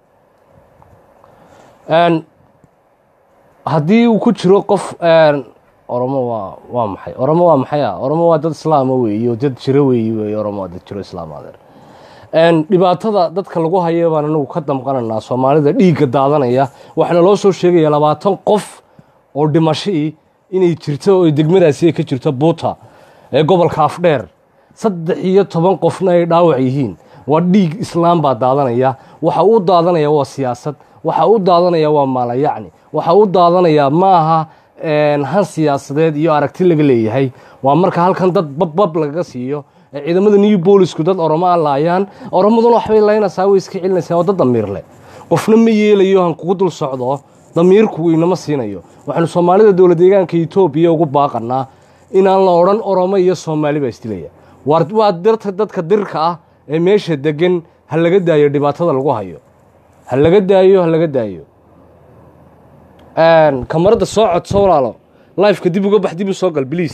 haddii uu ku jiro qof Oromo waa maxay Oromo waa maxay Oromo waa dad islaam weeyo dad jiro weeyo Oromo dad jiro islaam dhibaatada dadka lagu hayo baan anagu ka damqananaa Soomaalida dhiiga daadanaya waxana loo soo sheegay 20 qof oo dhimashay inay jirto oo degmadaasi ka jirto Buuta ee gobolka Afdheer 13 qofna ay dhaawac yihiin waa dhiig islaam baa daadanaya waxa uu daadanaya waa siyaasad waxa uu daadanaya waa maalayacni waxa uu daadanaya maaha han siyaasadeed iyo aragti laga leeyahay waa marka halkan dad bab laga siiyo ciidamada New Police-ku dad Oromo laayaan Oromaduna waxbay laynaysaa way iska cilinaysaa oo dad damiir leh qofna ma yeelayo han kugu dul socdo damiirku inama siinayo waxaanu Soomaalida dawlad deegaanka Itoobiya ugu baaqanaa inaan la oran Oromo iyo Soomaali baa istilaya waa dadka dirka ah ee meesha degan hal laga daayo dhibaatada lagu hayo hal laga daayo kamarada soo codso walaalo live ka dib uga bax dib u soo gal please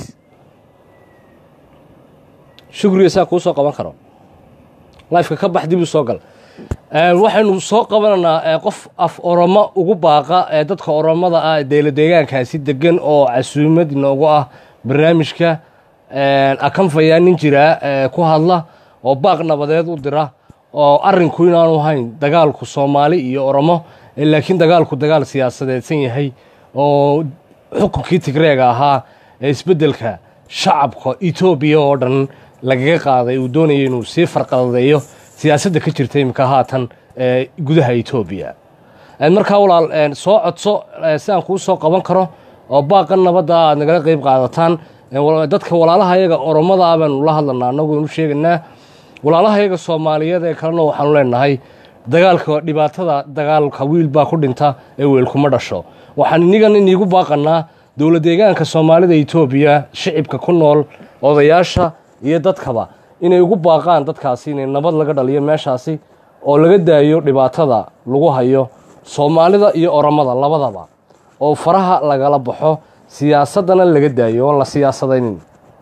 shukriya saa ku soo qaban karo live ka bax dib u soo gal waxaanu soo qabananaa qof af Oromo ugu baaqa dadka Oromada ah ee deegaankaasi degan oo casuumad inoogu ah barnaamijka akan fayaanin jira ku hadla oo baaq nabadeed u dira oo arinku inaanu hayn dagaalku Soomaali iyo Oromo laakiin dagaalku dagaal siyaasadeedsan yahay oo xukunkii Tigreega ahaa ee isbedelka shacabka Itoobiya oo dhan lagaga qaaday uu doonayay inuu si farqadeeyo siyaasadda ka jirtay imka haatan gudaha Itoobiya marka walaal soo codso si aan ku soo qaban karo oo baaqan nabadda aad naga qayb qaadataan dadka walaalaha iyaga Oromada ah baan la hadlanaa anagu inuu sheegnaa walaalaha iyaga Soomaaliyeed ee kalena waxaan leenahay dagaalka dhibaatada dagaalka wiil baa ku dhinta ee weel kuma dhasho waxaan inigan inigu baaqanaa dowlad deegaanka Soomaalida Itoobiya shicibka ku nool odayaasha iyo dadkaba inay ugu baaqaan dadkaasi inay nabad laga dhaliyo meeshaasi oo laga daayo dhibaatada lagu hayo Soomaalida iyo Oromada labadaba oo faraha lagala baxo siyaasadana laga daayo oo la siyaasadaynin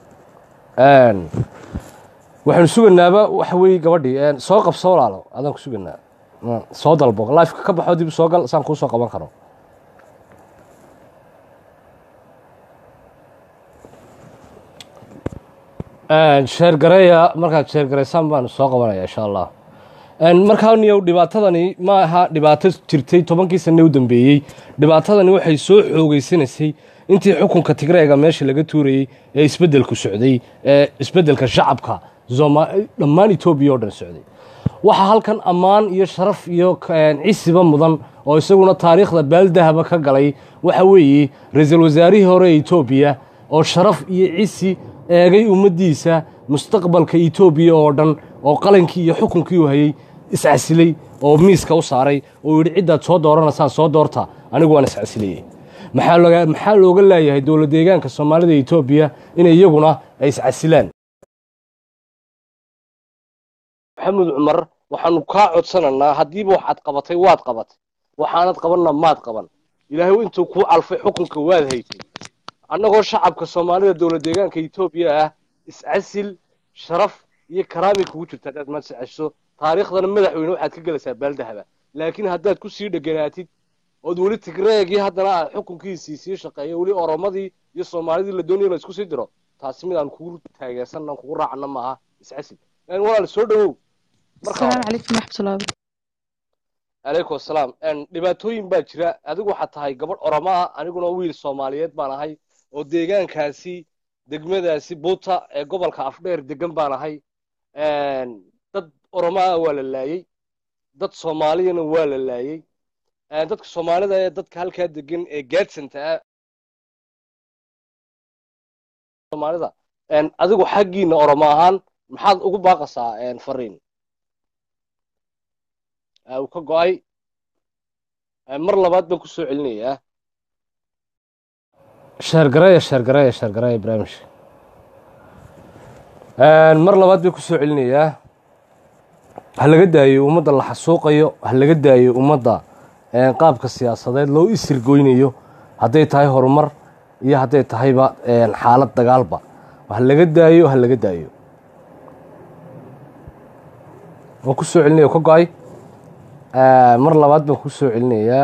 waxaan suganaaba waxa weey gabadhii soo qabso walaalo adaan ku suganaa soo dalbo live ka baxo dib soo gal saan ku soo qaban karo share gareeya markaad share gareysaan baan soo qabanaya insha Allah markaa niyow dhibaatadani ma aha dhibaato jirtay 10kii sano u dambeeyay dhibaatadani waxay soo xoogeysanaysay intii xukunka Tigreega meesha laga tuurayay ee isbedelku socday ee isbedelka shacabka dhammaan Itoobiya oo dhan socday waxa halkan ammaan iyo sharaf iyo ciisiba mudan oo isaguna taariikhda baaldahaba ka galay waxa weeye ra'iisul wasaarihii hore ee Itoobiya oo sharaf iyo ciisi eegay ummadiisa mustaqbalka Itoobiya oo dhan oo qalankii iyo xukunkii uu hayay iscasilay oo miiska u saaray oo yiri cidaad soo dooranaysan soo doorta anigu waan iscasilay maxaa looga leeyahay dowlad deegaanka Soomaalida Itoobiya in iyaguna ay iscasilaan maxamed cumar waxaanu ka codsananaa hadiiba waxaad qabatay waad qabatay waxaanad qabanna maad qaban ilaahay intuu ku alfay xukunka waad haytay annagoo shacabka Soomaalida dowlad deegaanka Itoobiya ah iscasil sharaf iyo karaami kugu jirta dad ma sacasho taariikhdana madaxweyne waxaad ka galaysaa baaldahaba laakiin haddaad ku sii dhaganaatid oo wali Tigreegi haddana xukunkiisii sii shaqeeyo wali Oromadii iyo Soomaalidii la doonayo la isku sii diro taasi mid aan kugu taageersan aan kugu raacna maaha iscasil walaal soo dhawow السلام عليكم ورحمة الله وبركاته. عليكم السلام dhibaatooyin baa jira adigu waxa tahay gabadh Oromo aniguna wiil Soomaaliyeed baan ahay oo deegaankaasi degmadaasi Buuta ee gobolka Afdheer degan baan ahay dad Oromo waa la laayay dad Soomaaliyana waa la laayay dadka Soomaalida ee dadka halka degan ee gaadsanta Soomaalida adigu xaqiina Oromo ahaan maxaad ugu baaqaysaa fariin أو كقاي مر لبعض بنكسو علنية شرقراية برامج مر لبعض بنكسو علنية هل قد أيو ومضى اللي حسوق أيو هل قد أيو ومضى قابك السياسة ده لو يصير قوينيو هديت هاي هرمر يا هديت هاي بقى حالة تقالبة وهل قد أيو هل قد أيو وكسو علنية كقاي مر لبعض بنكسو علنية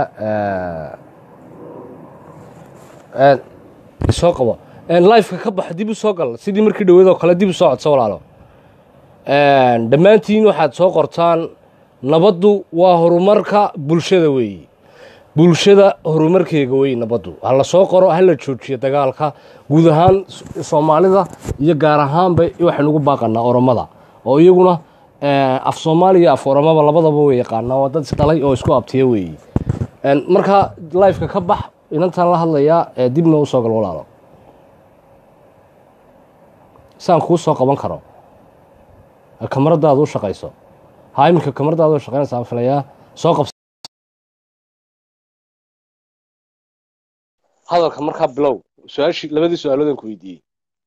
سوقوا لايف كبح ديبو سوقل سيدي مركي دويدو kala dib soo cod soo walaalo dhamaantiin waxaad soo qortaan nabaddu waa horumarka bulshada weey bulshada horumarkeega weey nabaddu hala soo qoro hala joojiyo dagaalka guud ahaan Soomaalida iyo gaar ahaanba waxaan ugu baaqanaa Oromada oo iyaguna af Soomaaliya af Oromada labadaba way yaqaanaa waa dad isdalay oo isku abtiya weey marka live ka bax inantaan la hadlayaa dibna u soo gal walaalo saan ku soo qaban karo kamaradaadu u shaqeyso iminka kamaradaadu u shaqeynaysaa filayaa soo qabso hadalka markaa bilow su'aashii labadii su'aalood aan ku weydiiyey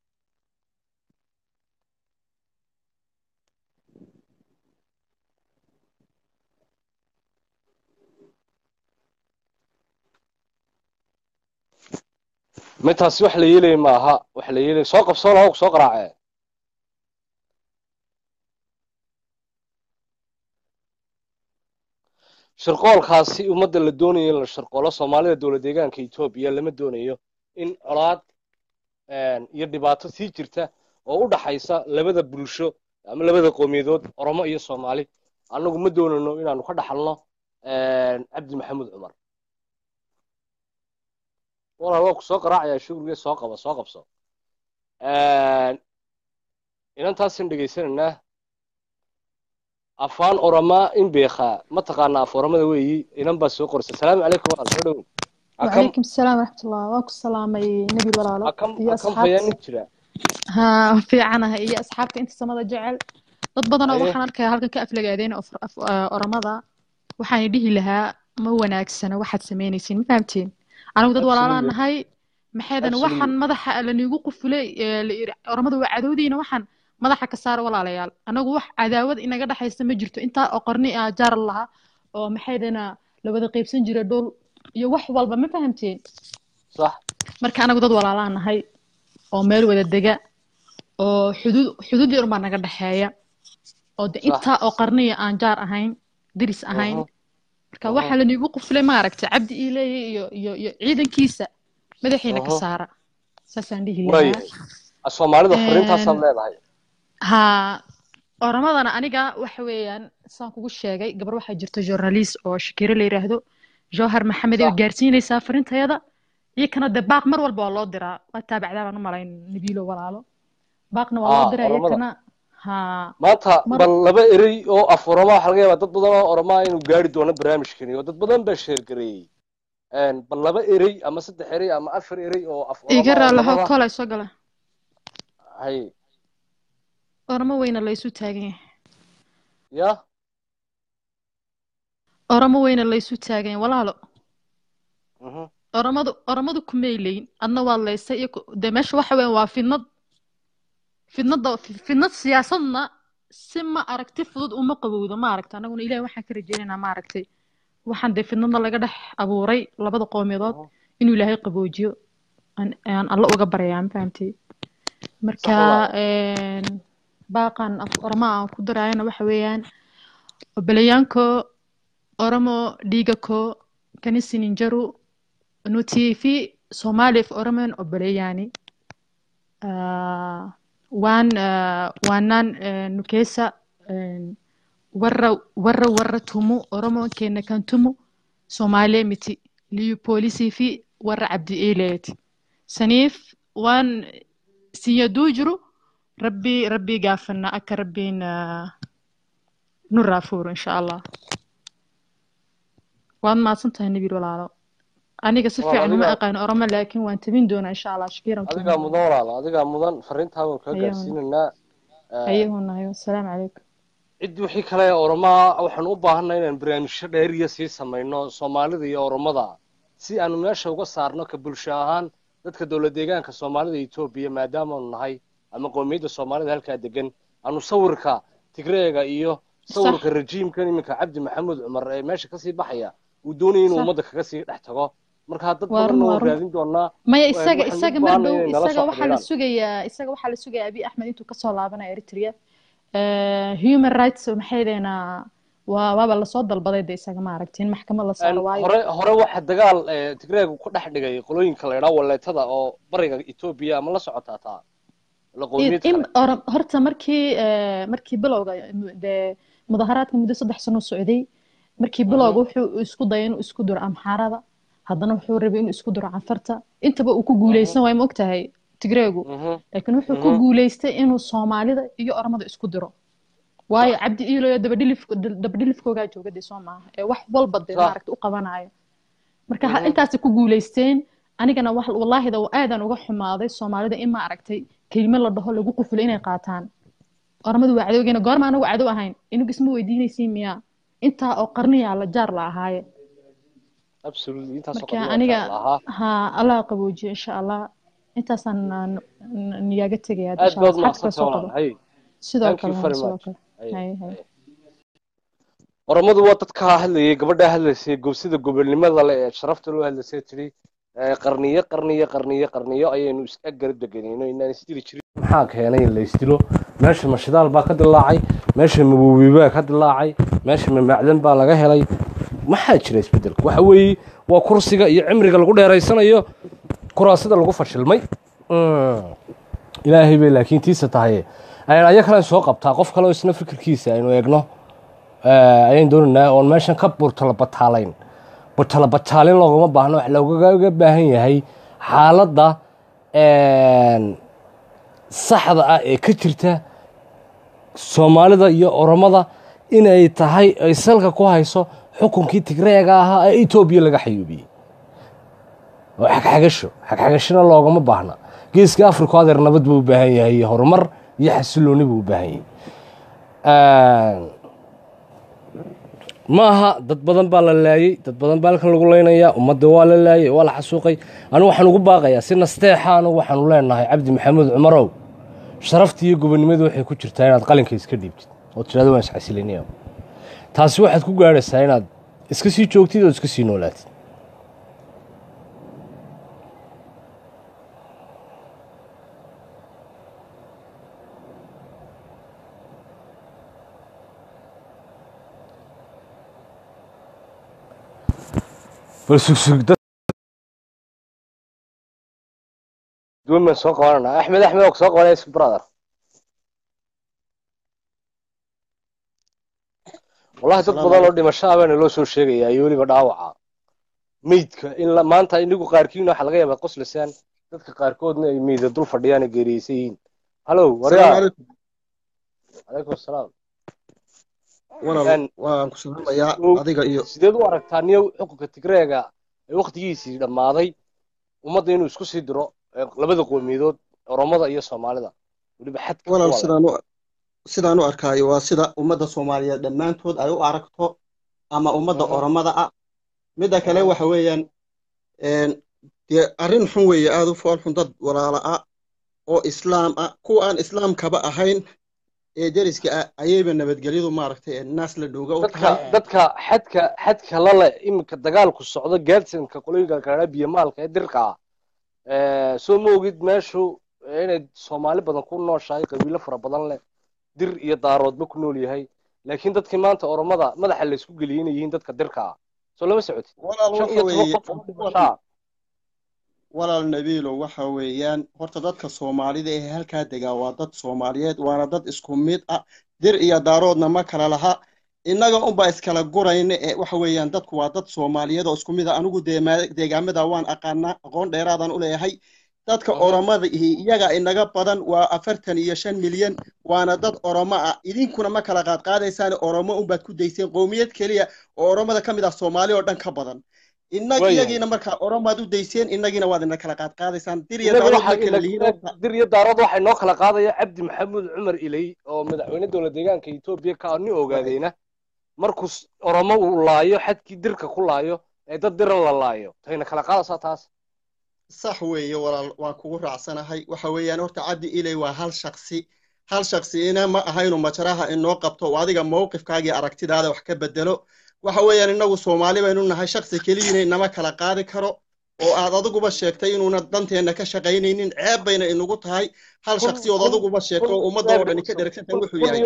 متى سوح لي لي ما ها وحلي لي سوق بصوره او سوق راعي شرقول خاصي ومد la doonayo la shirqolo Soomaalida dawlad deegaanka Itoobiya lama doonayo in colaad iyo dhibaato sii jirta oo u dhaxaysa labada bulsho ama labada qowmiyadood Oromo iyo Soomaali anagu ma doonano inaanu ka dhaxalno Cabdi Maxamed Cumar والله هو سوق راعي شغل سوق qabso inantaas sin dhageysanana afaan Oroma in beeqa ma taqaana af Oromada weeyi inan ba soo qorsay salaamu alaykum wa rahmatullahi وعليكم السلام ورحمة الله وبركاته. سلامي نبي ولاله يا أصحاب ها في عنها يا أصحابك أنت سماذا جعل dad badan oo waxaan arkay halkan ka aflagaadeen oo Oromada waxaan dhihi lahaa ma wanaagsana waxaad samaynaysiin ma fahamteen anigu dad walaalaan absolutely nahay maxaydana waxaan absolutely madaxa laniigu qufulay la yiri oramada waa cadowdiina waxaan madaxa ka saara walaalayaal anagu wax cadaawad inaga dhaxaysa ma jirto intaa oo qarni ah jaar lahaa oo maxaydana la wada qaybsan jiray dhul iyo wax walba ma fahamteen صح marka anagu dad walaalaan nahay oo meel wada dega oo xuduud yar baa naga dhaxeeya oo صح intaa oo qarniya aan jaar ahayn diris ahayn اها marka waxa اها la niigu quflay ma aragtay cabdi iileeye iyo ciidankiisa madaxiina ka اها saara saasaan dhihi lahaa واي الصوماليدا فرينتاسad leedahay haa oramadana aniga waxa weeyaan saan kugu sheegay gabar waxaa jirta journalist oo Shakira la yiraahdo Jawhar Maxamed ee صح gaarsiinaysa farintayada iyo kana baaq mar walba oo loo diraa waa taabacdaa baan u malayn Nabiilo walaalo baaqna waa loo diraa iyo oramada kana haa maanta mar bal laba erey oo afurama waxa laga yaabaa dad badan oo orama inuu gaari doono barnaamijkani oo dad badan baa sheer gareeyay bal laba erey ama saddex erey ama afar erey oo afurama iga oo raalaha labada kole soo gala hay oramo weyna la isu taagan yahay ya oramo weyna la isu taagan yahay walaalo mhm oramadu kumayleyn adna waa leysay iyo de meesha waxa weeyaan waa fidnad siyaasadna si ma aragti fudud uma qabowdo ma aragta anaguna ilaahay waxaan ka rajeynaynaa ma aragtay waxaan dee fidnadna laga dhex abuuray labada qowmiyadood mhm inuu ilaahay qaboojiyo aan alla uga baryaa ma fahamtay marka صح والله baaqan af orama aan ku darayana waxa weeyaan obelayaanko oramo dhiigako kanisinjaru nuti fi Soomaali fi oraman obelayaani waanan nukeesa warra tumu oromo keena kan tumu Soomaali miti liyu polisi fi warra cabdi eeleet saniif waan siyadujru rabbi gaafana aka rabbina nuraafur insha Allah waan maadsantahay nabiil walaalo aniga si walaal fiican uma adiga aqaan oroma laakiin waan tabin doonaa insha Allah shkiran ku adiga mudan walaal adiga mudan fariintaa waan ka gaarsiinanaa ayuuna assalaamu calaykum cid wixii kale ee oroma waxaan u baahanay inaan barnaamijyo dheeriya sii samayno Soomaalida iyo oromada si aanu meesha uga saarno ka bulsho ahaan dadka dawlad deegaanka Soomaalida iyo Itoobiya maadaama aanu nahay ama qoomiyadda Soomaalida halka degan aanu sawirka Tigreega iyo sawirka rejiimkan iminka Cabdi Maxamed Cumar ee meesha ka sii baxaya uu doonayay inuu ummadda kaga sii dhex tago marka dad badan oo raadin doona maya isaga mardow isaga waxa la sugayaa Abiy Ahmed intuu ka soo laabanayo Eritrea human rights maxay deena waaba la soo dalbaday de isaga ma aragtiin maxkamad la saaro waayo hore waxa dagaal Tigreega ku dhex dhigay qolooyinka la yiraahdo waleetada oo bariga Itoobiya ama la socotaa taa la qoomiyad kale horta markii bilowga de mudaharaadka muddo 3 sano socday markii bilowga wuxuu isku dayay inuu isku diro amxaarada haddana wuxuu rabay inuu isku diro cafarta intaba uu ku guuleysan way ma ogtahay Tigreegu laakiin wuxuu ku guuleystay inuu Soomaalida iyo Oromada isku diro waayo Cabdi Iilo dabdhilifkooga joogay Soomaaliya ee wax walba de maaragta u qabanayo marka intaas ku guuleysteen anigana wallahi aadan uga xumaaday Soomaalida in ma aragtay kelimo la dhaho lagu qufulay inay qaataan Oromadu waa cadowgeena goorma anagu cadow ahayn inuu isma weydiinaysiin miya inta oo qarniya la jaar la ahaaye absolutely intaas oo qarniya aniga ha Allah qaboojiyo insha Allah intaasaan niyaga tagayaa insha Allah sidoo kale Oromadu waa dadka hadlayay gabadha hadlaysay goobsida gobolnimada leh ee sharafta loo hadlaysay tiri qarniyo ayaynu iska garab deganayno inaan isdiri jirin maxaa keenay in la isdilo meesha mashidaal baa ka dilaacay meesha mabuubi baa ka dilaacay meesha macdan baa laga helay maxaa jira isbedelka waxa weeye waa kursiga iyo cimriga lagu dheeraysanayo kuraasada lagu fashilmay ilaahay bay laakiin tiisa tahay ayaa kale soo qabtaa qof kale oo isna fikirkiisa aynu eegno ayaan doonaynaa oo meeshan ka burtala bataalin loogama baahno wax looga baahan yahay xaaladda saxda ah ee ka jirta Soomaalida iyo Oromada inay tahay ay salka ku hayso xukunkii Tigreega ahaa ee Itoobiya laga xayuubiyay oo xagxagashana loogama baahna geeska Afrika adeer nabad buu u baahan yahay horumar iyo xasilooni buu u baahan yahay maaha dad badan baa la laayay dad badan baa halkan lagu leynayaa ummadda waa la laayay waa la xasuuqay anigu waxaan ugu baaqayaa si nasteexa anigu waxaanu leenahay cabdi maxamuud cumarow sharaftii iyo gobonimadu waxay ku jirtaa inaad qalinka iska dhiibtid oo tidhahdo waan isxasilinaya taasi waxaad ku gaadhaysaa inaad iska sii joogtid oo iska sii noolaatid دوما سوق وانا احمد سوق وانا اسم برادر والله dad badan oo dhimasho ah baan loo soo sheegay ay waliba dhaawaca meydka in maanta inigu qaarkiina waxa laga yaabaa qoslasaan dadka qaarkoodna ay meeyda dul fadhiyaan geeriyeen halo wariyaa alaykum salaam waan ku salaamayaa adiga iyo sideed u aragtaa niyow xukunka Tigreega ee waqtigiisii dhamaaday ummadda inuu isku sii diro labada qowmiyadood Oromada iyo Soomaalida waliba xadka walaal sidaan u arkaayo waa sida ummadda Soomaaliyeed dhammaantood ay u aragto ama ummadda Oromada ah midda kale waxa weeyaan dee arrin xun weeye aad u fool xun dad walaala ah oo islaam ah kuwa aan islaamkaba ahayn ee deriska ah ayayba nabadgelyadu maaragtay naas la dhooga u tahay dadka xadka lale iminka dagaalku socdo gaadsanka qolooyinka kala biyo maalka ee dirqa soo moogid meeshu inay Soomaali badan ku nooshahay qabiilo fara badan leh dir iyo daaroodba ku nool yahay laakiin dadkii maanta Oromada madaxa la isku galiyeen yihiin dadka dirqa soo lama socotid walaal nabiilo waxa weeyaan horta dadka Soomaalida ee halka degaa waa dad Soomaaliyeed waana dad isku mid ah dir iyo daaroodna ma kala laha inaga unba iskala gurayna waxa weeyaan dadku waa dad Soomaaliyeed oo isku mid ah anigu deegaamada waan aqoon dheeraadan u leeyahay dadka Oromada iyaga inaga badan waa 45 milyan waana dad Oromo ah idinkuna ma kala qaadaysaan Oromo unba ku dayseen qowmiyad kaliya oo Oromada kamid ah Soomaali oo dhan ka badan inagiina marka Oromaad u dayseen inagiina waad ina kala qaadaysaan dir iyo daarood waxay noo kala qaadaya Cabdi Maxamuud Cumar Ilay oo madaxweyne dowladda deegaanka Itoobiya ka ani ogaadeyna markuu Oromo uu laayo xadkii dirka ku laayo ee dad dir la laayo tayna kala qaadaysaa taas sax weeye walaal waan kugu raacsanahay waxa weeyaan horta Cabdi Ilay waa hal shakhsi ina ma ahayno majaraha inoo qabto adiga mowqifkaaga aragtidaada wax ka bedelo waxa weeyaan inagu Soomaali baynu nahay shakhsi kaliya inama kala qaadi karo oo aad adiguba sheegtay inuuna danteena ka shaqaynaynin ceeb bayna inagu tahay hal shakhsi oo adiguba sheegto ummadda oo dhan ka dheregsan wuxuu yahay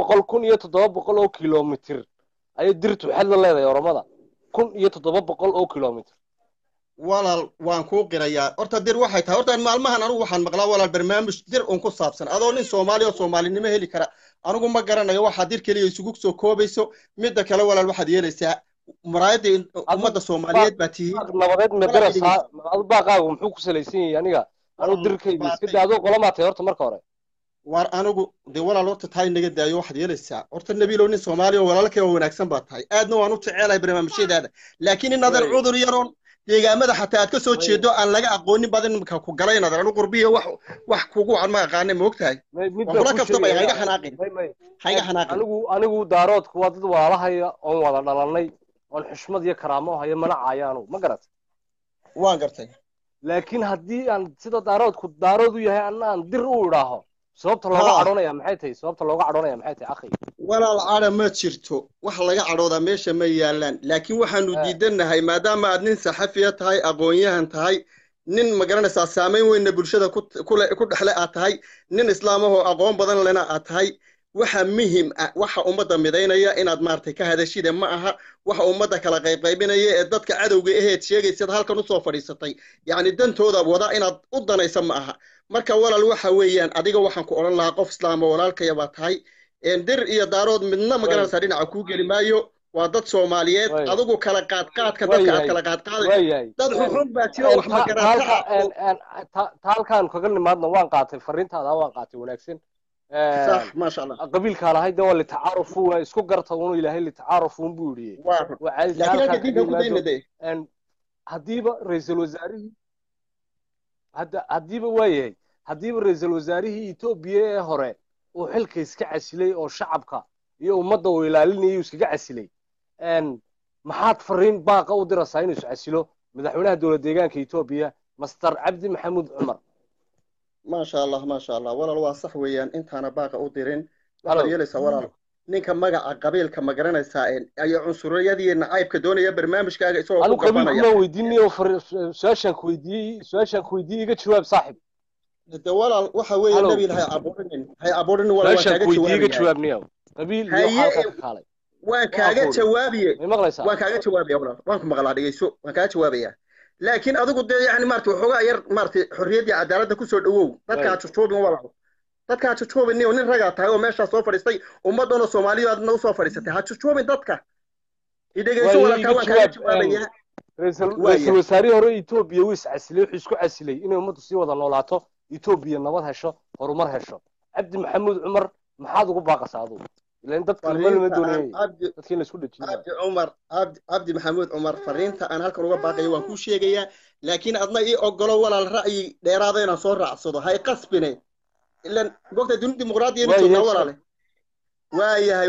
700 oo kiiloomitir ay dirtu xad la leedahay Oromada 1700 oo kiiloomitir walaal waan ku qirayaa horta dir waxay tahay horta maalmahan anigu waxaan maqlaa walaal barnaamij dir ku saabsan adoo nin Soomaali oo Soomaalinimo heli kara anigu ma garanayo waxa dir kaliya isugu soo koobayso midda kale walaal waxaad yeelaysaa maraayada ummadda Soomaaliyeed baa tii nabadeed madrasa baaqaagu muxuu ku salaysan yahay aniga anu dirkayga iska daado qolamaatay horta marka hore war anigu de walaal horta tahay naga daayo waxaad yeelaysaa horta nabiilo nin Soomaali oo walaalkay oo wanaagsan baa tahay aadna waan u jecelahay barnaamijyadaada laakiin inaad cudur yaroon deegaamada xataa aad ka soo jeedo aan laga aqoonin badan ku galaynaad anu qurbiyo wax kugu aan ma aqaanay ma ogtahay waxna kafta bay hayga xanaaqin anigu daaroodku waa dad walaalahaya oo wada dhalanay oo xushmad iyo karaamo haya mana caayaano ma garat waan gartay laakiin haddii aan sida daaroodku daarood u yahay aan dir u idhaaho sababta looga cadhoonaya maxay tahay akhi walaal caada ma jirto wax laga cadhooda meesha ma yaalaan laakiin waxaanu diidanahay maadaama aad nin saxafiya tahay aqoon-yahan tahay nin ma garanaysaa saameyn weyn bulshada ku dhaxle aad tahay nin islaam ah oo aqoon badan lena aad tahay waxa muhiim ah waxa ummadda midaynaya inaad maartay ka hadashida ma aha waxa ummadda kala qaybinaya ee dadka cadowga aheed sheegaysa halkan u soo fadhiisatay yaani dantooda wada inaad u danaysa ma aha marka walaal waxa weeyaan adiga waxaan ku oran lahaa qof islaam oo walaalkaya baa tahay dir iyo daarood midna ma garanaysaa dhinaca ku geli maayo waa dad Soomaaliyeed adigu kala qaadka dadka aad kala qaadqaaday dad xun baa jiro wax ma garanaysaa halkaan kaga nimaadna waan qaatay fariintaada waan qaatay wanaagsan صح ما شاء الله قبيل كان هيدا ولا تعارفوا اسكو قرطه ونو الهي اللي تعارفوا بوري وعايز ان هديبه رئيس الوزراء هديبه وايي هديبه رئيس الوزراء إثيوبيا هره oo xilka iska casilay oo shacabka iyo ummadda uu ilaalinayay iskaga casilay maxaad fariin baaqa u diraysaa inuu iscasilo madaxweynaha dowlad deegaanka Ethiopia Master Cabdi Maxamuud Cumar ما شاء الله ولا لو صح ويان انت انا باقي وديرين waxaad yeelaysaa walaal ninka magaca qabiilka ma garanaysaa ay cunsuriyadii nacaybka doonaya barnaamijkaaga isagoo ku gabanaya anu weydiinayo su'aashan ku weydiiyay iga jawaab saaxib hada walaal waxa weeye nabi ilaahay abuurin walaal waa kaaga jawaabniyo qabiil iyo xalqa ka kaalay waan kaaga jawaabiye walaal waan ku maqlaa dhigeyso waan kaaga jawaabaya laakiin adigu de yani maartay waxoogaa yar maartay xorriyadii cadaaladda ku soo dhawow dadka joogin walaal dadka joogin nin raga tahay oo meesha soo fadhiistay ummadana Soomaaliyeed aadna u soo fadhiisatay ha joogin dadka idageyso walaalka waan kaaga jawaabaya ra'iisul wasaarihi hore Ethiopia wuu iscasilay wuxuu isku casilay inay ummaddu sii wada noolaato Ethiopia nabad hesho horumar hesho Cabdi Maxamuud Cumar maxaad ugu baaqaysaa adigu ilaan dadka ma doonayay dadkii la isku dhajiyay Cabdi Maxamuud Cumar fariinta aan halkan uga baaqayo waan ku sheegayaa laakiin adna ii ogolo walaal ra'yi dheeraad ah inaan soo raacsado hay qasbine ilaan goobta dunida dimuqraadiyeed soo walaale waayahay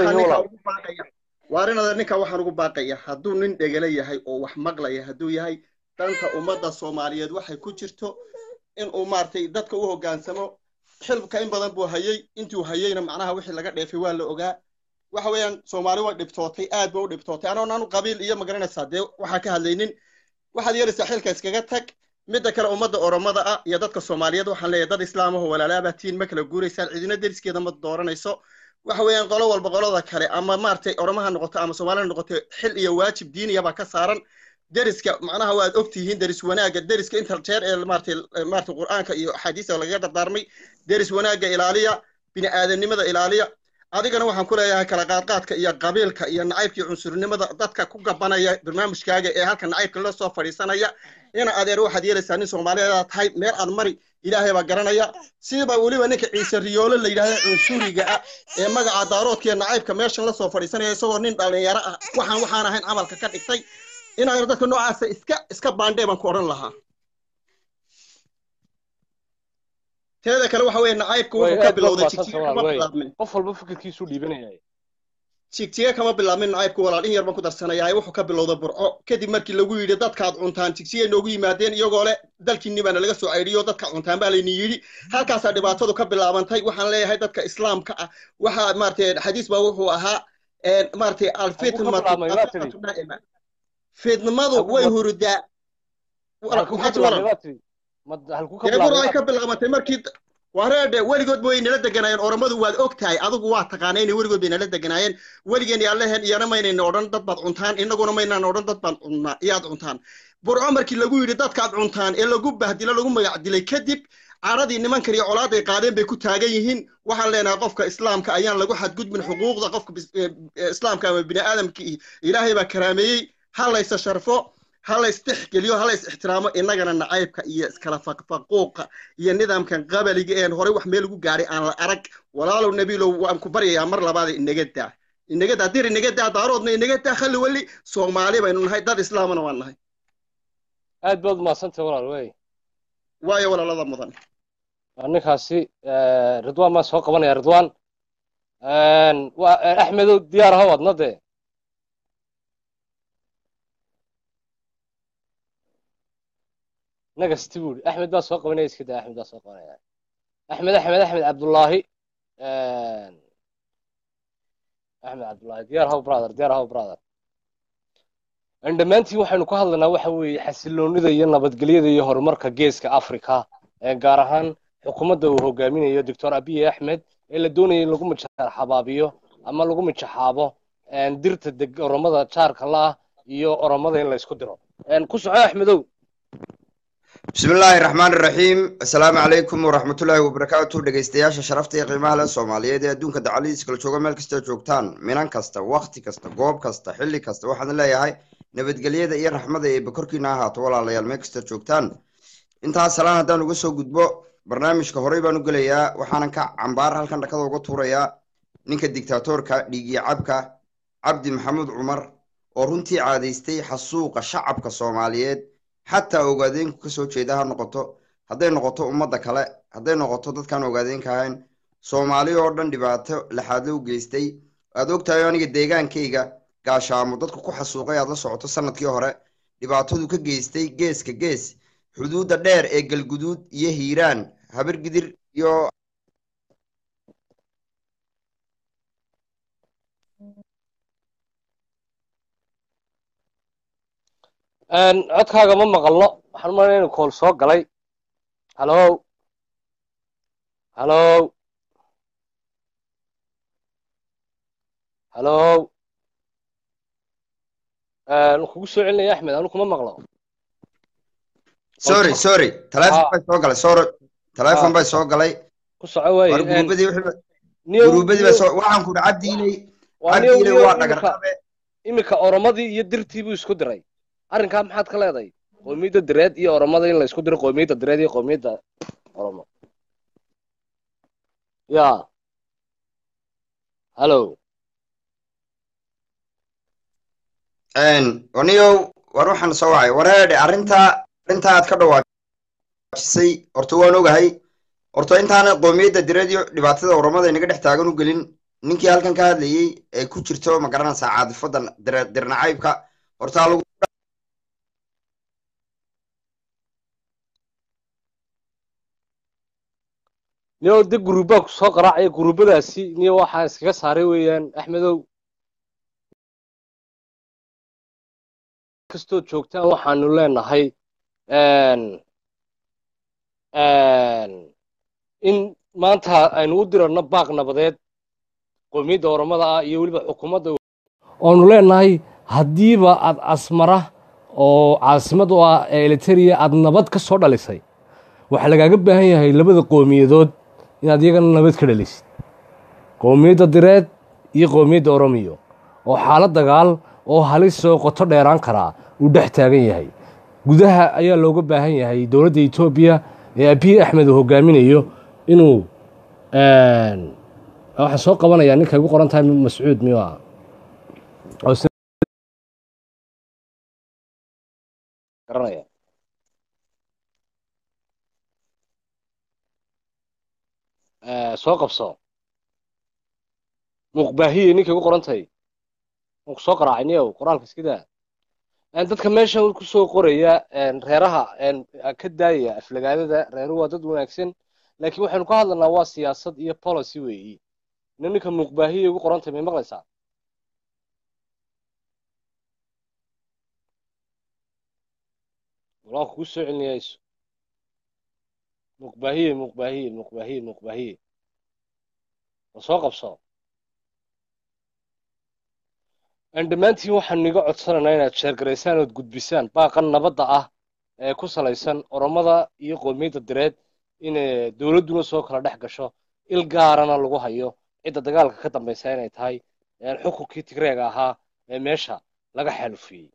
waarinada ninka waxaan ugu baaqaya hadduu nin dhegala yahay oo wax maqlaya hadduu yahay danta ummadda Soomaaliyeed waxay ku jirto in uu maartay dadka u hogaansamo xilka in badan buu hayay intuu hayayna macnaha wixii laga dheefay waa la ogaa waxa weeyaan Soomaali waa dhibtootay aad baa u dhibtootay anoon qabiil iyo magaranaysaa de waxa ka hadlaynin waxaad yeelaysaa xilka iskaga tag midda kale ummadda Oromada ah iyo dadka Soomaaliyeed waxaan leeyahay dad islaamaha walaalaabatiin ma kala guureysaan cidina deriskeeda ma dooranayso waxa weeyaan qolo walba qolada kale ama maartay Oromaha noqoto ama Soomaaliya noqoto xil iyo waajib diiniya ba ka saaran deriska macnaha waad ogtihiin deris wanaaga deriska inta jeer ee maartay Quraanka iyo xadiiska laga dardaarmay deris wanaaga ilaaliya bini aadanimada ilaaliya adigana waxaan ku leeyahay kala qaadqaadka iyo qabiilka iyo nacaybka cunsurnimada dadka ku gabanaya barnaamijkaaga ee halka nacaybka la soo fadhiisanaya ina adeer waxaad yeelaysaa nin Soomaaliyeed tahay meel aad mari ilaahay baa garanaya sidaba waliba ninka Ciise Riyoolo la yiraahdo cunsuriga ah ee magaca daaroodka iyo nacaybka meeshan la soo fadhiisanaya isagoo nin dhalinyaro ah waxaan ahayn amalka ka dhigtay in ay dadka noocaas iska baandhay baan ku oran lahaa teeda kale waxa weeye nacaybku wuxuu ka bilowday qof walba fikirkiisu dhiibanayay jigjiga kama bilaabmin nacaybku walaal in yar baan ku darsanayaa wuxuu ka bilowday Burco kadib markii lagu yiri dadkaad cuntaan jigjiga noogu yimaadeen iyagoo leh dalkiinni baan laga soo ceyriyo dadka cuntaan baa la yiri halkaas dhibaatadu ka bilaabantay waxaan leeyahay dadka islaamka ah waxa maartay xadiis baa wuxuu ahaa maartay al-fitnatu fidnimadu way hurudaa waxay ka bilaabatay markii wareede weligood way nala deganaayeen Oromadu waad ogtahay adigu waa taqaanay weligood bay nala deganaayeen weligeen Allaaheen iyana maynayna odhan dad baad cuntaan inaguna maynaan odhan dad baan cunnaa iyaad cuntaan Burco markii lagu yiri dadkaad cuntaan ee lagu bahdilo lagu magac dilay kadib caradii nimankan iyo colaaday qaadeen bay ku taagan yihiin waxaan leenahay qofka islaamka ayaan lagu xadgudbin xuquuqda qofka islaamka ama bini aadamka Ilaahay baa karaameeyay halaysa sharfo hala istixgeliyo hala ixtiraamo inagana nacaybka iyo iskala faqfaqooqa iyo nidaamkan qabaliga ee hore wax meel ugu gaaray aan la arag walaalow nabiilow waan ku baryayaa mar labaad inaga daa daaroodna inaga daa khali wali Soomaali baynu nahay dad islaamana waan nahay aad baad maasantay walaal waayo walaalada mudan ninkaasi Ridwaan ma soo qabanaya Ridwaan waa Axmed diyaar ah wadna de نجستي بقول أحمد بس فوق ونيس كده أحمد بس فوق ونيس أحمد عبد الله أحمد عبد الله ديار هاو برادر عندما أنتي وحنا كهذا نوحوي حسلون إذا ينا بتقليد يهور مركز جيس كأفريقيا جارهان حكومة وهو جامين يا دكتور أبي أحمد إلا دوني لقوم تشار حبابيو أما لقوم تشحابه درت رمضان شارك الله يو رمضان إلا يسكدره كوس أحمدو بسم الله الرحمن الرحيم السلام عليكم ورحمة الله وبركاته دقيستياشا شرفتي قيمها للصومالية دي دونك دعاليس كل شوغا ميل كستا جوغتان مينان كستا وقتي كستا قوب كستا حلي كستا وحن الله يهي نبت قلية دي رحمة دي بكركي ناها طوال الله يالمي كستا جوغتان انتها سلام هدان وقسو قدبو برنامج كهوريبا نقليا وحانا كعمبار هالكان دكادو قطوريا نينك الدكتاتور ديجي عبكا عبد محمود عمر ورنتي عاديستي حسوق الشعب كصوماليات حتى ogaadeen ku soo jeedaha noqoto haday noqoto umada kale haday noqoto dadkan ogaadeen ka hayn Soomaali oo dhan dhibaato la xad u geystay aad ogtahay aniga deegaankayga gaashaamo dadku ku xasuuqay aad la socoto sanadkii hore dhibaatadu ka geystay geeska gees xuduudda dheer ee galguduud iyo hiiraan habargidir iyo codkaaga ma maqalno waxaan umaleynaya inuu kool soo galay halow halow halow kugu soo celinaya axmed anu kuma maqlo sorry telefoon bay soo galay telefoon bay soo galay ku soco waaye war guruubadii bay soo waxaan ku cabdiilay waa dhagarqabe imika oromadii iyo dirtii buu isku diray arrinkaa maxaad ka leedahay qoomiyadda direed iyo oromada in la isku diro qoomiyadda direed iyo qoomiyadda oromo ya hallo oniyow war waxaan soo wacay wareedhe arrintaa aad ka dhawaajisay horta waan ogahay horta intaana qoomiyadda direed iyo dhibaatada oromada inaga dhex taagan u gelin ninkii halkan ka hadlayey ee ku jirto ma garanaysaa caadifadan dirnacaybka horta lagu niyo de guruubbaa ku soo qaraacaya guruubbadaasi niyo waxaa iskaga saaray weeyaan axmedow kastood joogtaan waxaanu leenahay in maanta aynu u dirano baaq nabadeed qoomiyadda oromada ah iyo weliba xukuumadda oonu leenahay haddiiba aad asmara oo caasimad u ah ee eliteria aad nabad ka soo dhalisay waxaa lagaaga baahan yahay labada qoomiyadood inaad iyagana nabad ka dhalisid qoomiyadda direed iyo qoomiyadda oromiyo oo xaalad dagaal oo halisoo qoto dheeraan karaa uu dhex taagan yahay gudaha ayaa looga baahan yahay dowladda etoobiya ee abiy axmed uu hogaaminayo inuu waxaan soo qabanayaa ninka igu qoran tahay mascuud miyu ah garanaya soo qabso muuqbaahiye ninka igu qoran tahay waan ku soo qaraacay niyow qoraalka iskidaa dadka meesha ku soo qoraya reeraha ka daayaya aflagaadada reeruhu waa dad wanaagsan laakiin waxaynu ka hadlanaa waa siyaasad iyo policy weeyi ninka muuqbaahiye igu qoran tahay may maqlaysaa walaa kugu soo celinayayso muuqbaahiye soo qabso dhammaantiin waxaanu iga codsanaynaa inaad sheergaraysaan ood gudbisaan baaqan nabadda ah ee ku salaysan oromada iyo qoomiyadda direed in dowladduna soo kala dhex gasho il gaarana lagu hayo cidda dagaalka ka dambaysa inay tahay xukunkii tigreega ahaa ee meesha laga xaalufiyey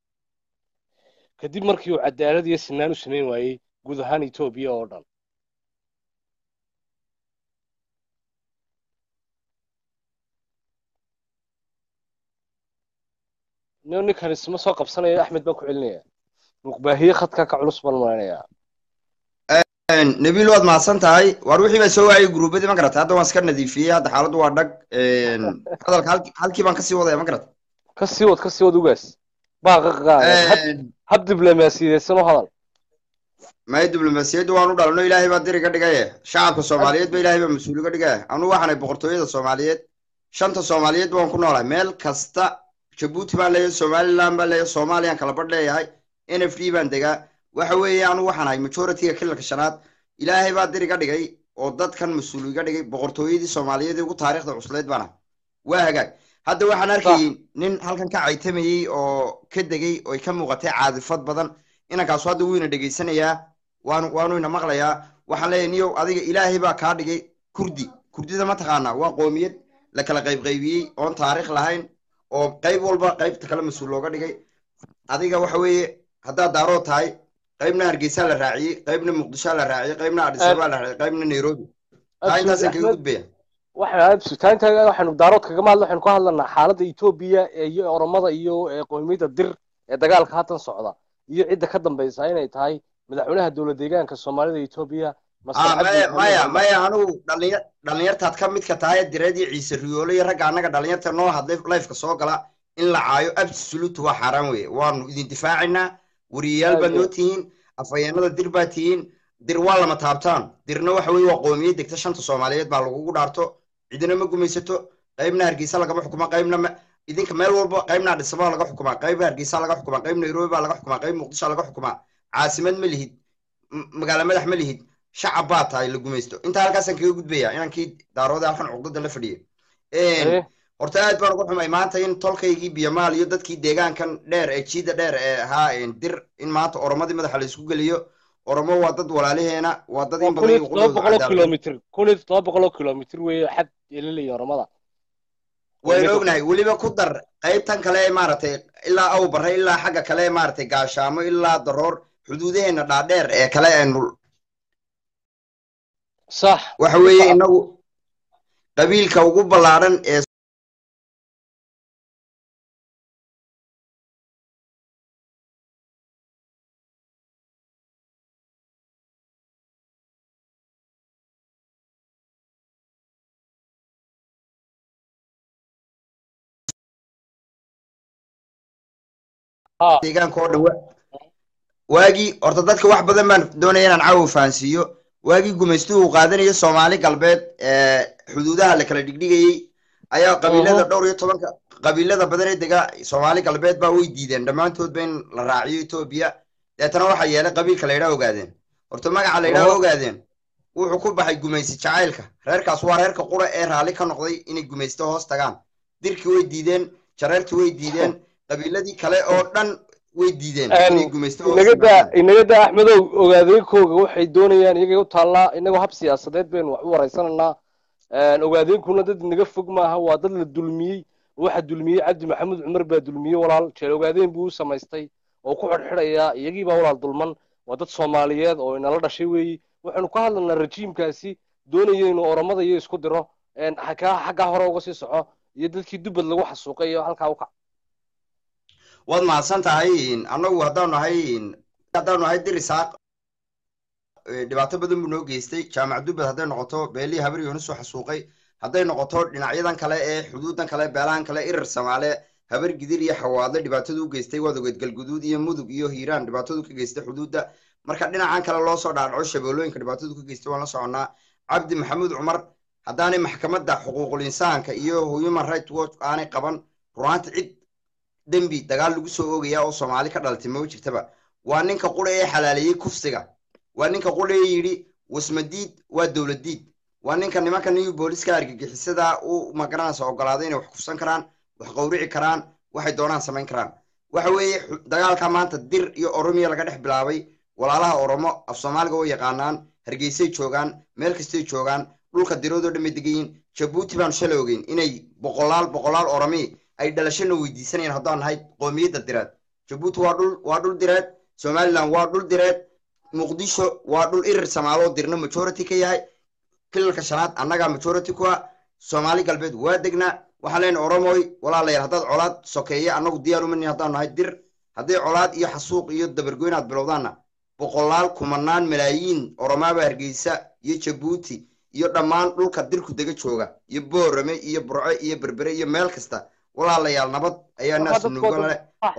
kadib markii uu cadaalad iyo sinaan u samayn waayey guud ahaan etoobiya oo dhan ninkan isma soo qabsanaya axmed baa ku celinaya muuqbaahiye khadka ka culus baan malaynayaa nabiil waad mahadsan tahay waar wixii baa soo waayay guruubadii ma garata hadda waan iska nadiifiyey hadda xaaladdu waa dhag hadalka halkii baan kasii wadaya ma garata kasii wad ugaas baaqa hab diblomaasiyadeysan u hadal may diblomaasiyaddu waan u dhalno ilaahay baa diri ga dhigaye shacabka soomaaliyeed ba ilaahay baa mas-uul uga dhigaya anugu waxaanay boqortooyada soomaaliyeed shanta soomaaliyeed baan ku noolahay meel kasta jabuuti baan leeyahay somaliland baan leeyahay soomaaliyaan kala badh leeyahay nfd baan degaa waxa weeye anugu waxaan ahay majority-ga kilalka shanaad ilaahay baa diri ga dhigay oo dadkan mas-uul iga dhigay boqortooyadii soomaaliyeed ugu taariikhda cusleed baan ahay waa hagaag hadda waxaan arkayay nin halkan ka caytamayey oo ka degay oo ay ka muuqatay caadifad badan inankaasu hadda wuu ina dhegaysanayaa waanu ina maqlayaa waxaan leeyahay niyow adiga ilaahay baa kaa dhigay kurdida ma taqaanaa waa qoomiyad la kala qaybqaybiyey oon taariikh lahayn oo qayb walba qaybta kale mas-uul looga dhigay adiga waxa weeye haddaad daaroo tahay qaybna hargeysa la raaciyey qaybna muqdisho la raaciyey qaybna addis ababa la raaciyey qaybna nairobi taa intaasaan kaga gudbaya waxaanu daarood kagama hadla waxaynu ka hadlanaa xaaladda etoobiya iyo oromada iyo qoomiyadda dir ee dagaalka haatan socda iyo cidda ka dambaysa inay tahay madaxweynaha dowlad deegaanka soomaalida etoobiya maya anugu dhalinyartaad ka midka tahay direed iyo ciise riyoole iyo ragga annaga dhalinyarta noo hadlay lifeka soo gala in la caayo absolute waa xaaraan weeye waanu idin difaacaynaa wariyayaal baad noo tihiin afhayeenada dir baa tihiin dir waa lama taabtaan dirna waxa weeye waa qoomiyad degta shanta soomaaliyeed baa lagugu dhaarto cidina ma gumaysato qaybna hargeysa lagama xukuma qaybna idinka meel walba qaybna dhisabaa laga xukumaa qayb hargeysa laga xukumaa qayb nairobi baa laga xukumaa qayb muqdisho laga xukumaa caasimad ma lihid magaalo madax ma lihid shacab baa tahay la gumaysto intaa halkaasaan kaga gudbaya inankii daarooda halkan cuqdada la fadhiyay horta aad baan uga xumay maanta in tolkaygii biyamaal iyo dadkii deegaankan dheer ee jiida dheer ee ahaa dir in maanta oromadii madaxa la isku geliyo oromo waa dad walaalaheena waa dad in badan kilomitr 1700 kilomitr weeye xad yeelilay oromada waynu ognahay weliba ku dar qaybtan kale ee maaragtay ilaa aw barre ilaa xagga kale ee maaragtay gaashaamo ilaa daroor xuduudaheena dhaadheer ee kale aynu sax waxa weeye inagu qabiilka ugu ballaaran ee deegaanka oo dhan waagii horta dadka wax badan baan doonaya inaan caawa fahansiiyo waagii gumaystuhu uu qaadanayo soomaali galbeed xuduudaha la kala dhigdhigayey ayaa qabiilada dhowr iyo tobanka qabiilada badan ee dega soomaali galbeed baa way diideen dhammaantoodba in la raaciyo etoobiya deetana waxaa yeelay qabiilka la yidhaha ogaadeen horta magaca la yidhaha ogaadeen wuxuu ku baxay gumaysi jacaylka reerkaas waa reerka qura ee raalli ka noqday inay gumaysto hoos tagaan dirkii way diideen jareertii way diideen qabiiladii kale oo dhan way diideen inay gumaysto inagada axmedow ogaadeenkooga waxay doonayaan iyagay u taallaa inagoo hab siyaasadeed baynu wax u waraysanaynaa ogaadeenkuna dad inaga fog maaha waa dad la dulmiyey waxa dulmiyey cabdi maxamuud cumar baa dulmiyey walaal jeel ogaadeen buu u samaystay oo ku xidhxidhayaa iyagii baa walaal dulman waa dad soomaaliyeed oo inala dhashay weeyi waxaynu ka hadlaynaa rajiimkaasi doonaya inuu oromada iyo isku diro xaggaa hore uga sii soco iyo dadkii dubad lagu xasuuqay iyo halkaa u kac waad mahadsan tahay annagu haddaanu nahay dir isaaq dhibaato badan buu noo geystay jaamac dubad hadday noqoto beelihii habar yoona soo xasuuqay hadday noqoto dhinacyadan kale ee xuduudan kale beelahan kale irir samaale habar gidir iyo xawaadle dhibaatadu u geystay waad ogeed galguduud iyo mudug iyo hiiraan dhibaatadu ka geystay xuduudda marka dhinacan kale loo soo dhaadhaco shabeellooyinka dhibaatadu ka geystay waan la soconnaa cabdi maxamuud cumar haddaanay maxkamadda xuquuqul insaanka iyo human right watch aanay qaban runaanta cid dembi dagaal lagu soo oogaya oo soomaali ka dhalatay ma jirtaba waa ninka qura ee xalaaleeyey kufsiga waa ninka qura ee yidhi wasmadiid waa dowladiid waa ninka nimanka new booliska argagixisada u magaranaysa ogolaaday inay wax kufsan karaan wax qowrici karaan waxay doonaan samayn karaan waxa weeye dagaalka maanta dir iyo oromiya laga dhex bilaabay walaalaha oromo af soomaaliga oo yaqaanaan hargeysay joogaan meel kastay joogaan dhulka diroodoo dhamay degayiin jabuuti baanu shalay ogeyn inay boqolaal oromi ay dhalashana weydiisanayaan haddaan nahay qoomiyadda direed jabuuti waa dhul direed somaliland waa dhul direed muqdisho waa dhul irir samaaloo dirna majority ka yahay kilalka shanaad annagaa majority ku ah soomaali galbeed waa degnaa waxaan leenahay oromoy walaalayaal haddaad colaad sokeeye annagu diyaar uma nihin haddaan nahay dir hadday colaad iyo xasuuq iyo dabargoyn aad bilowdaanna boqolaal kumanaan malaayiin oromaaba hargeysa iyo jabuuti iyo dhammaan dhulka dirku dega jooga iyo boorame iyo burco iyo berbere iyo meel kasta walaalayaal nabad ayaa naas nuugale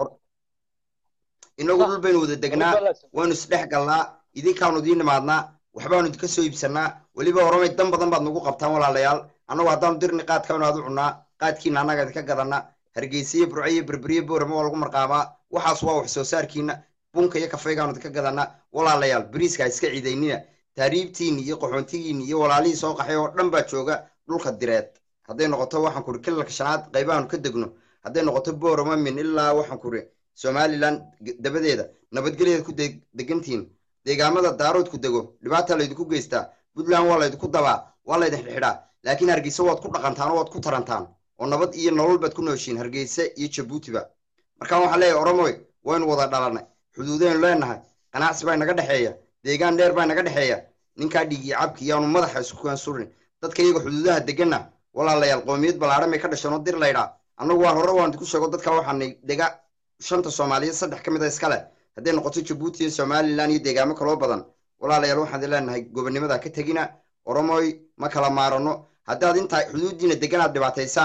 inagu dhul baynu wada degnaa waynu isdhex galnaa idinkaanu idiin nimaadnaa waxbaanu idinka soo iibsanaa weliba oromay dan badan baad nagu qabtaan walaalayaal annagu haddaanu dirni qaadkaanu aad u cunnaa qaadkiina annaga idinka gadanna hargeysa iyo burco iyo berbere iyo boorame waa lagu marqaamaa waxaas waa wax soo saarkiina bunka iyo kafaygaanu idinka gadanna walaalayaal bariiska iska ciidaynina taariibtiini iyo qaxoontigiini iyo walaalihii soo qaxay oo dhan baa jooga dhulka direed hadday noqoto waxaan kuri kilalka shanaad qaybaanu ka degno hadday noqoto boorama min ilaa waxaan kuri somaliland dabadeeda nabadgelyeeda ku degantihiin deegaamada daarood ku dego dhibaata laydinku geystaa puntland waa laydinku dabaa waa laydin xidxidhaa laakiin hargeysa waad ku dhaqantaan oo waad ku tarantaan oo nabad iyo nolol baad ku nooshiin hargeysa iyo jabuutiba markaan waxaan leeyahay oromoy waynu wada dhalanay xuduudaynu leenahay ganacsi baa naga dhexeeya deegaan dheer baa naga dhexeeya ninkaa dhiigii cabki iyaanu madaxa isku kansurin dadka iyaga xuduudaha deganna walaalayaal qoomiyad ballaaran bay ka dhasheen oo dir laydhaa annagu waan hore waan ku sheego dadka waxaanay dega shanta soomaaliyeed 3 ka mid a iskale hadday noqoto jabuuti iyo somaliland iyo deegaamo kaloo badan walaalayaal waxaan leenahay gobonimada ka tegina oromoy ma kala maarano haddaad intaa xuduudiina degan aad dhibaataysaan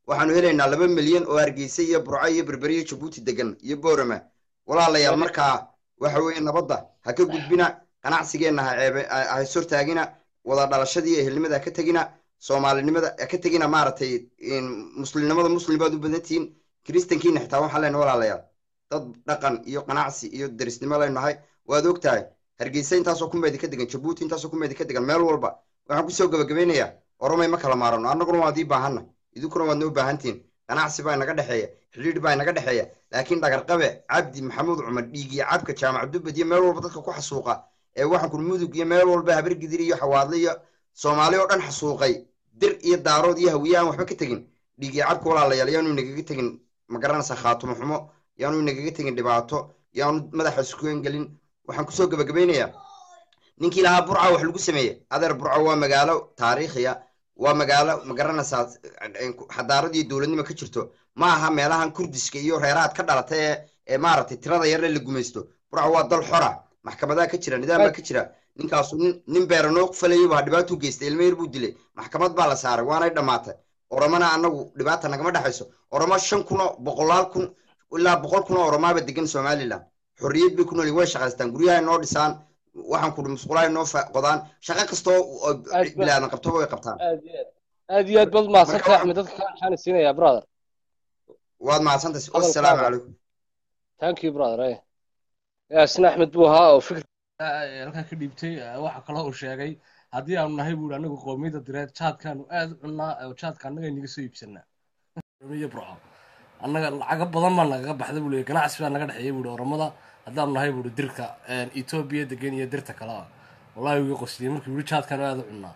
waxaanu helaynaa 2 milyan oo hargeysa iyo burco iyo berberi iyo jabuuti degan iyo boorama walaalayaal markaa waxa weeye nabadda ha ka gudbina ganacsigeenna ha sortaagina wada dhalashadii iyo ehelnimada ha ka tegina soomaalinimada ha ka tegina maaragtay muslimnimada muslim baad u badantihiin kiristankiina xitaa waxaan leenahay walaalayaal dad dhaqan iyo ganacsi iyo derisnimo leenahay waad ogtahay hargeysa intaasoo kumeedi ka degan jabuuti intaasoo kumeedi ka degan meel walba waxaan kusoo gabagabeynayaa oromay ma kala maarano annaguna waad ii baahanna idinkuna waad noo baahantihiin ganacsi baa inaga dhexeeya xidhiidh baa inaga dhexeeya laakiin dhagarqabe cabdi maxamuud cumar dhiigiyo cabka jaamac dubad iyo meel walba dadka ku xasuuqa ee waxaan kun mudug iyo meel walba habargidir iyo xawaadle iyo soomaali oo dhan xasuuqay dir iyo daarood iyo hawiye aan waxba ka tegin dhiigiyo cabka walaalayaal yaanu inagaga tegin ma garanaysaa khaatumo xumo yaanu inagaga tegin dhibaato yaanu madaxa iskugen gelin waxaan kusoo gabagabeynayaa ninkii lahaa burca wax lagu sameeyey adeer burco waa magaalo taariikhiya waa magaalo ma garanaysaa xadaarad iyo dowladnimo ka jirto ma aha meelahan kurdiska iyo reeraad ka dhalatay ee maaragtay tirada yarle la gumaysto burco waa dal xora maxkamadaha ka jira nidaam baa ka jira ninkaasu nin beeranoo falayay baa dhibaato u geystay ilmo yar buu dilay maxkamad baa la saaray waanay dhammaatay oromana annagu dhibaata nagama dhexayso oromo 5,000 oo 100,000 ilaa 100,000 oo oromaaba degan somaliland xorriyad bay ku nool way shaqaystaan guryaha noo dhisaan waxaan ku musqulahay noo qodaan shaqo kastoo bilaadan qabto way qabtaan aad iyo aad bad maasanta axmed dadka ka waxaan siinaya brother waad mahadsantahay wassalaamu calaykum thank you brother isna axmed buu ahaa oo fikir halkaa ka dhiibtay waxa kale uu sheegay haddii aanu nahay buuri anagu qoomiyadda direed jaadkaanu aad u cunnaa oo jaadka annaga inaga soo iibsanaa iyo burco annaga lacaga badan baa nagaga baxda buu leeyahay ganacsi baa naga dhexeeya buuri oromada haddaanu nahay buuri dirka etoobiya degan iyo dirta kale ah wallahi wii qosliyey markii buuri jaadkaanu aad u cunnaa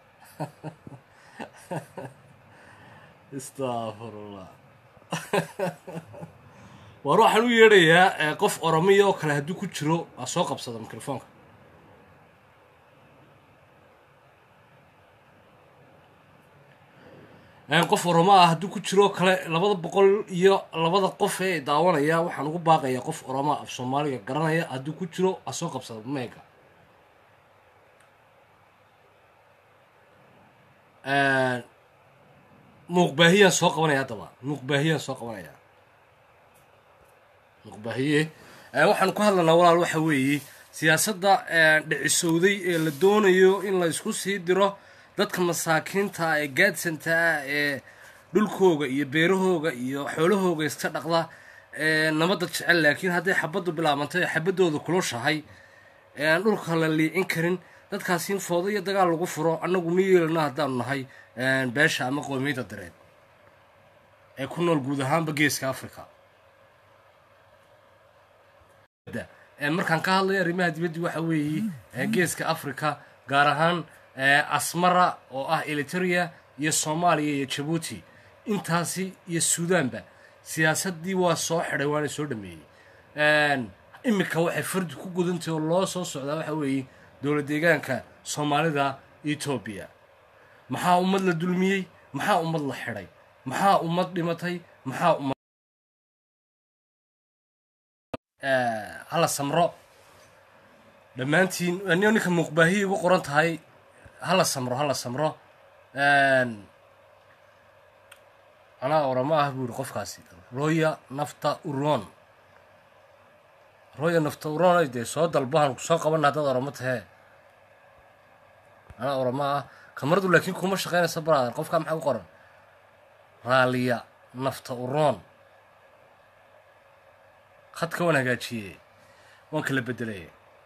astaghfirullah war waxaan u yeedhayaa qof oromiya oo kale hadduu ku jiro waa soo qabsada mikrofoonka qof oromo ah hadduu ku jiro kale 200 iyo 2 qof ee daawanaya waxaan ugu baaqayaa qof oromo af soomaaliga garanaya hadduu ku jiro waa soo qabsada meega muuqbaahiyaan soo qabanaya haddaba muuqbaahiyaan soo qabanaya muuqbaahiye waxaan ku hadlanaa walaal waxa weeye siyaasadda dhicisowday ee la doonayo in la isku sii diro dadka masaakiinta ee gaadsanta ah ee dhulkooga iyo beerahooga iyo xoolahooga iska dhaqda nabadda jecel laakiin hadday xabaddu bilaabantay xabaddooda kulushahay aan dhulka la liicin karin dadkaasi in foodo iyo dagaal lagu furo annagu ma yeelana haddaanu nahay beesha ama qoomiyadda dareed ee ku nool guud ahaanba geeska africa markaan ka hadlayo arrimaha dibadda waxa weeye geeska africa gaar ahaan asmara oo ah eliteria iyo soomaaliya iyo jabuuti intaasi iyo suudaanba siyaasaddii waa soo xidhay waana soo dhameeyey iminka waxay fardi ku gudantahay oo loo soo socdaa waxa weeye dowlad deegaanka soomaalida etoobiya maxaa ummad la dulmiyey maxaa ummad la xidhay maxaa ummad dhimatay maxaa ummad hala samro dhammaantiin ninka muuqbaahiya ugu qoran tahay hala samro anaa oramo ah buu yihi qofkaasi roya nafta uron dee soo dalbahan soo qabana haddaad oramo tahee anaa oramo ah kamaradu laakiin kuma shaqaynaysa brother qofkaa maxaa u qoran raaliya nafta uron khadka waan hagaajiyey waan kala bedelay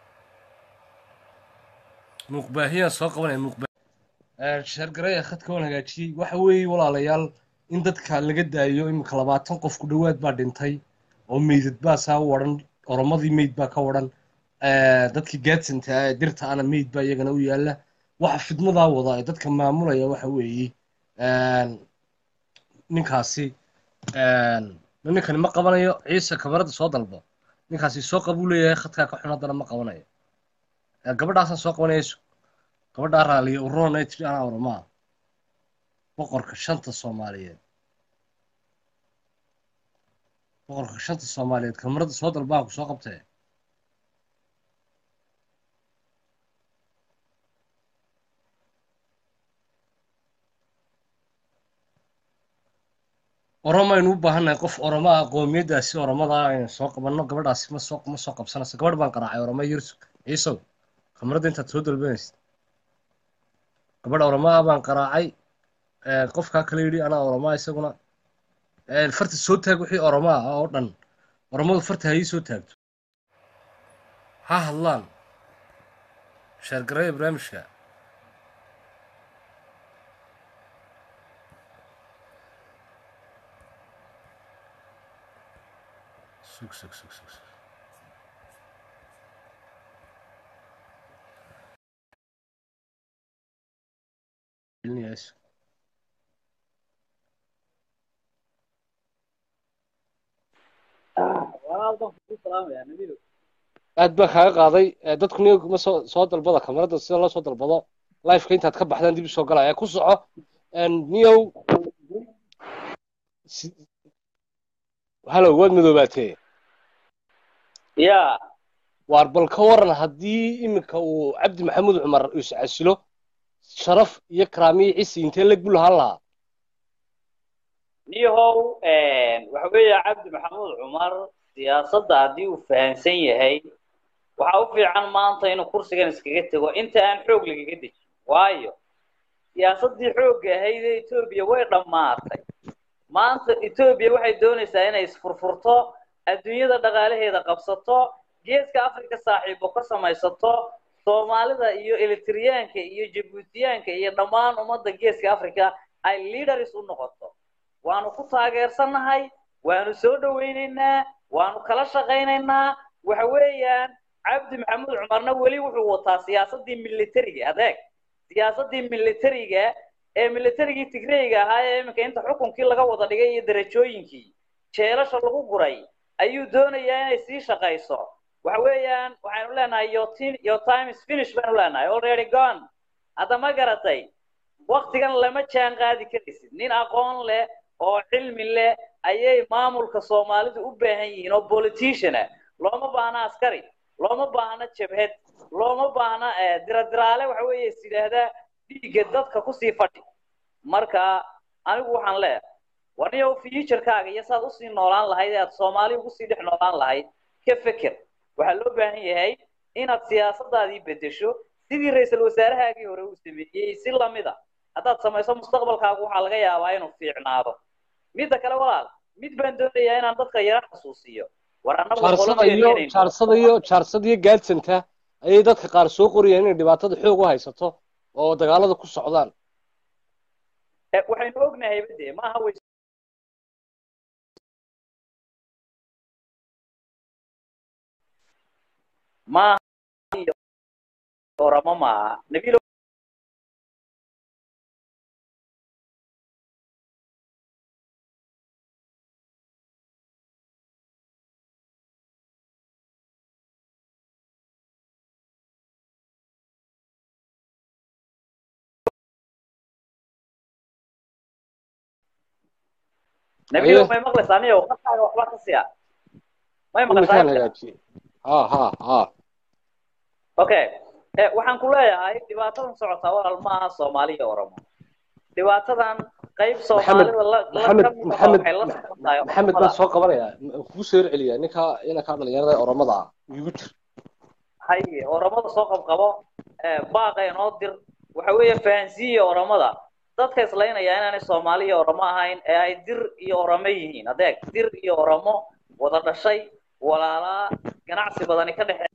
muuqbaahiyaan soo qabanaya sheergaraya khadka waan hagaajiyey waxa weeye walaalayaal in dadka laga daayo iminka 20 qof ku dhowaad baa dhintay oo meydad baa saa u waran oromadii meyd baa ka waran dadkii gaadsanta ee dirta ana meyd baa iyagana u yaala waxa fidmadaa wada ee dadka maamulaya waxa weeye ninkaasi ninkani ma qabanayo ciise kamarada soo dalbo ninkaasi soo qabuu leeyahay khadkaa ka xun haddana ma qabanayo gabadhaasaan soo qabanayso gabadhaa raaliya uroon ee tiri anaa oromaa boqorka shanta soomaaliyeed kamarada soo dalbaan ku soo qabtee oromaynu u baahannahay qof oromaa qoomiyaddaasi oromada aynu soo qabanno gabadhaasi ma soo qabsanayso gabadh baan qaraacay oroma yursug ciisow khamradda intaad soo dalbanaysid gabadh oromaa baan qaraacay qofkaa kale yidhi anaa oromaa isaguna farta soo taag wixii oromaa ah oo dhan oromadu farta ha ii soo taagto ha hadlaan sheergaraya barnaamijka sug yes aad baa kaaga qaaday dadku niyow ma soo dalbada kamarada sida loo soo dalbado lifeka intaad ka baxdaan dib usoo galaya ku soco niyow halow waad madoobaatee ya waar bal ka waran haddii iminka uu cabdi maxamuud cumar is casilo sharaf iyo karaamiyo cisi intee leg buu lahaan lahaa niyahow waxa weeye cabdi maxamuud cumar siyaasadda haddii uu fahamsan yahay waxaa u fiican maanta inuu kursigan iskaga tego inta aan xoog lagaga dejin waayo siyaasaddii xoogga ahayd ee etoobiya way dhammaatay maanta etoobiya waxay doonaysaa inay isfurfurto adduunyada dhaqaalaheeda qabsato geeska afrika saaxiibo ka samaysato soomaalida iyo elitriyaanka iyo jabuutiyaanka iyo dhammaan ummadda geeska afrika ay leaders u noqoto waanu ku taageersannahay waanu soo dhawaynaynaa waanu kala shaqaynaynaa waxa weeyaan cabdi maxamuud cumarna weli wuxuu wataa siyaasaddii militariga adeeg siyaasaddii militariga ee militarigii tigreyga ahaa ee iminka inta xukunkii laga wada dhigay iyo darajooyinkii jeelasha lagu guray ayuu doonayaa inay sii shaqayso waxa weeyaan waxaynu leenahay your time is finished baynu leenahay already gone hadda ma garatay waktigan lama jaan qaadi karaysid nin aqoon leh oo cilmi leh ayay maamulka soomaalidu u baahan yihiin oo politician ah looma baahna askari looma baahna jabhad looma baahna diradiraale waxa weeye is yidhaahdaa dhiigga dadka kusii fadhi marka anigu waxaan leeyahay warniyow future-kaaga iyo saad usii noolaan lahayd ee aad soomaali ugu sii dhex noolaan lahayd ka feker waxaa loo baahan yahay inaad siyaasaddaadii beddesho sidii ra-iisul wasaarahaagii hore uu sameeyey si lamida haddaad samayso mustaqbalkaagu waxaa laga yaabaa inuu fiicnaado midda kale walaal mid baan doonayaa inaan dadka yara xasuusiyo war jaarsada iyo gaadsanta ayay dadka qaar soo qorayaan inay dhibaatada xoog u haysato oo dagaalada ku socdaan waxaynu ognahay bade maaha way maaha oramo maaha nabiil nabiil may maqlaysaa aniga qadkaaga waxba ka siya may maqlaysaa ha okay waxaan ku leeyahay dhibaatadan socotaa walaal maaha soomaaliya oromo dhibaatadan qayb soomaalida maxamed baan soo qabanayaa kugu soo celiyaa ninka dhalinyarada oromada ah igu jir haye oromada soo qabqabo baaqay noo dir waxa weeye fahansiiya oromada dadka islaynaya inaanay soomaaliya oromo ahayn ee ay dir iyo oromo yihiin adeeg dir iyo oromo wada dhashay walaalaa ganacsi badani ka dhexe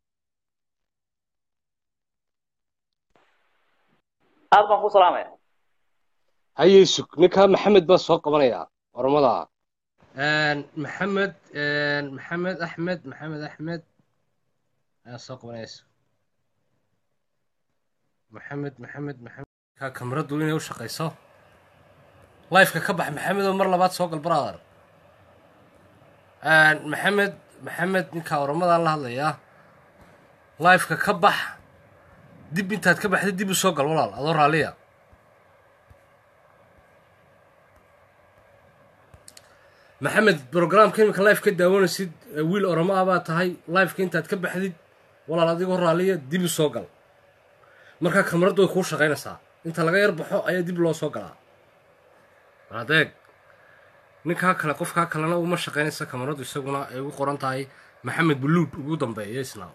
aad baan ku salaamaya haye sug ninka maxamed baan soo qabanayaa oromada maxamed axmed ayaa soo qabanaysa maxamed ka kamaradu inay u shaqayso lifeka ka bax maxamed oo mar labaad soo gal brother maxamed ninka oromadaan la hadlayaa lifeka ka bax dib intaad ka baxday dib u soo gal walaal adoo raalliya maxamed programka imika life ka daawanaysid wiil oromo ah baa tahay lifeka intaad ka baxdid walaal adigoo raalliya dib u soo gal markaa kamaradu way kuu shaqaynaysaa inta laga yar baxo ayaa dib loo soo galaa adeeg ninkaa kale qofkaa kalena uma shaqaynaysa kamaradu isaguna ay ugu qoran tahay maxamed buluud ugu dambeeya isna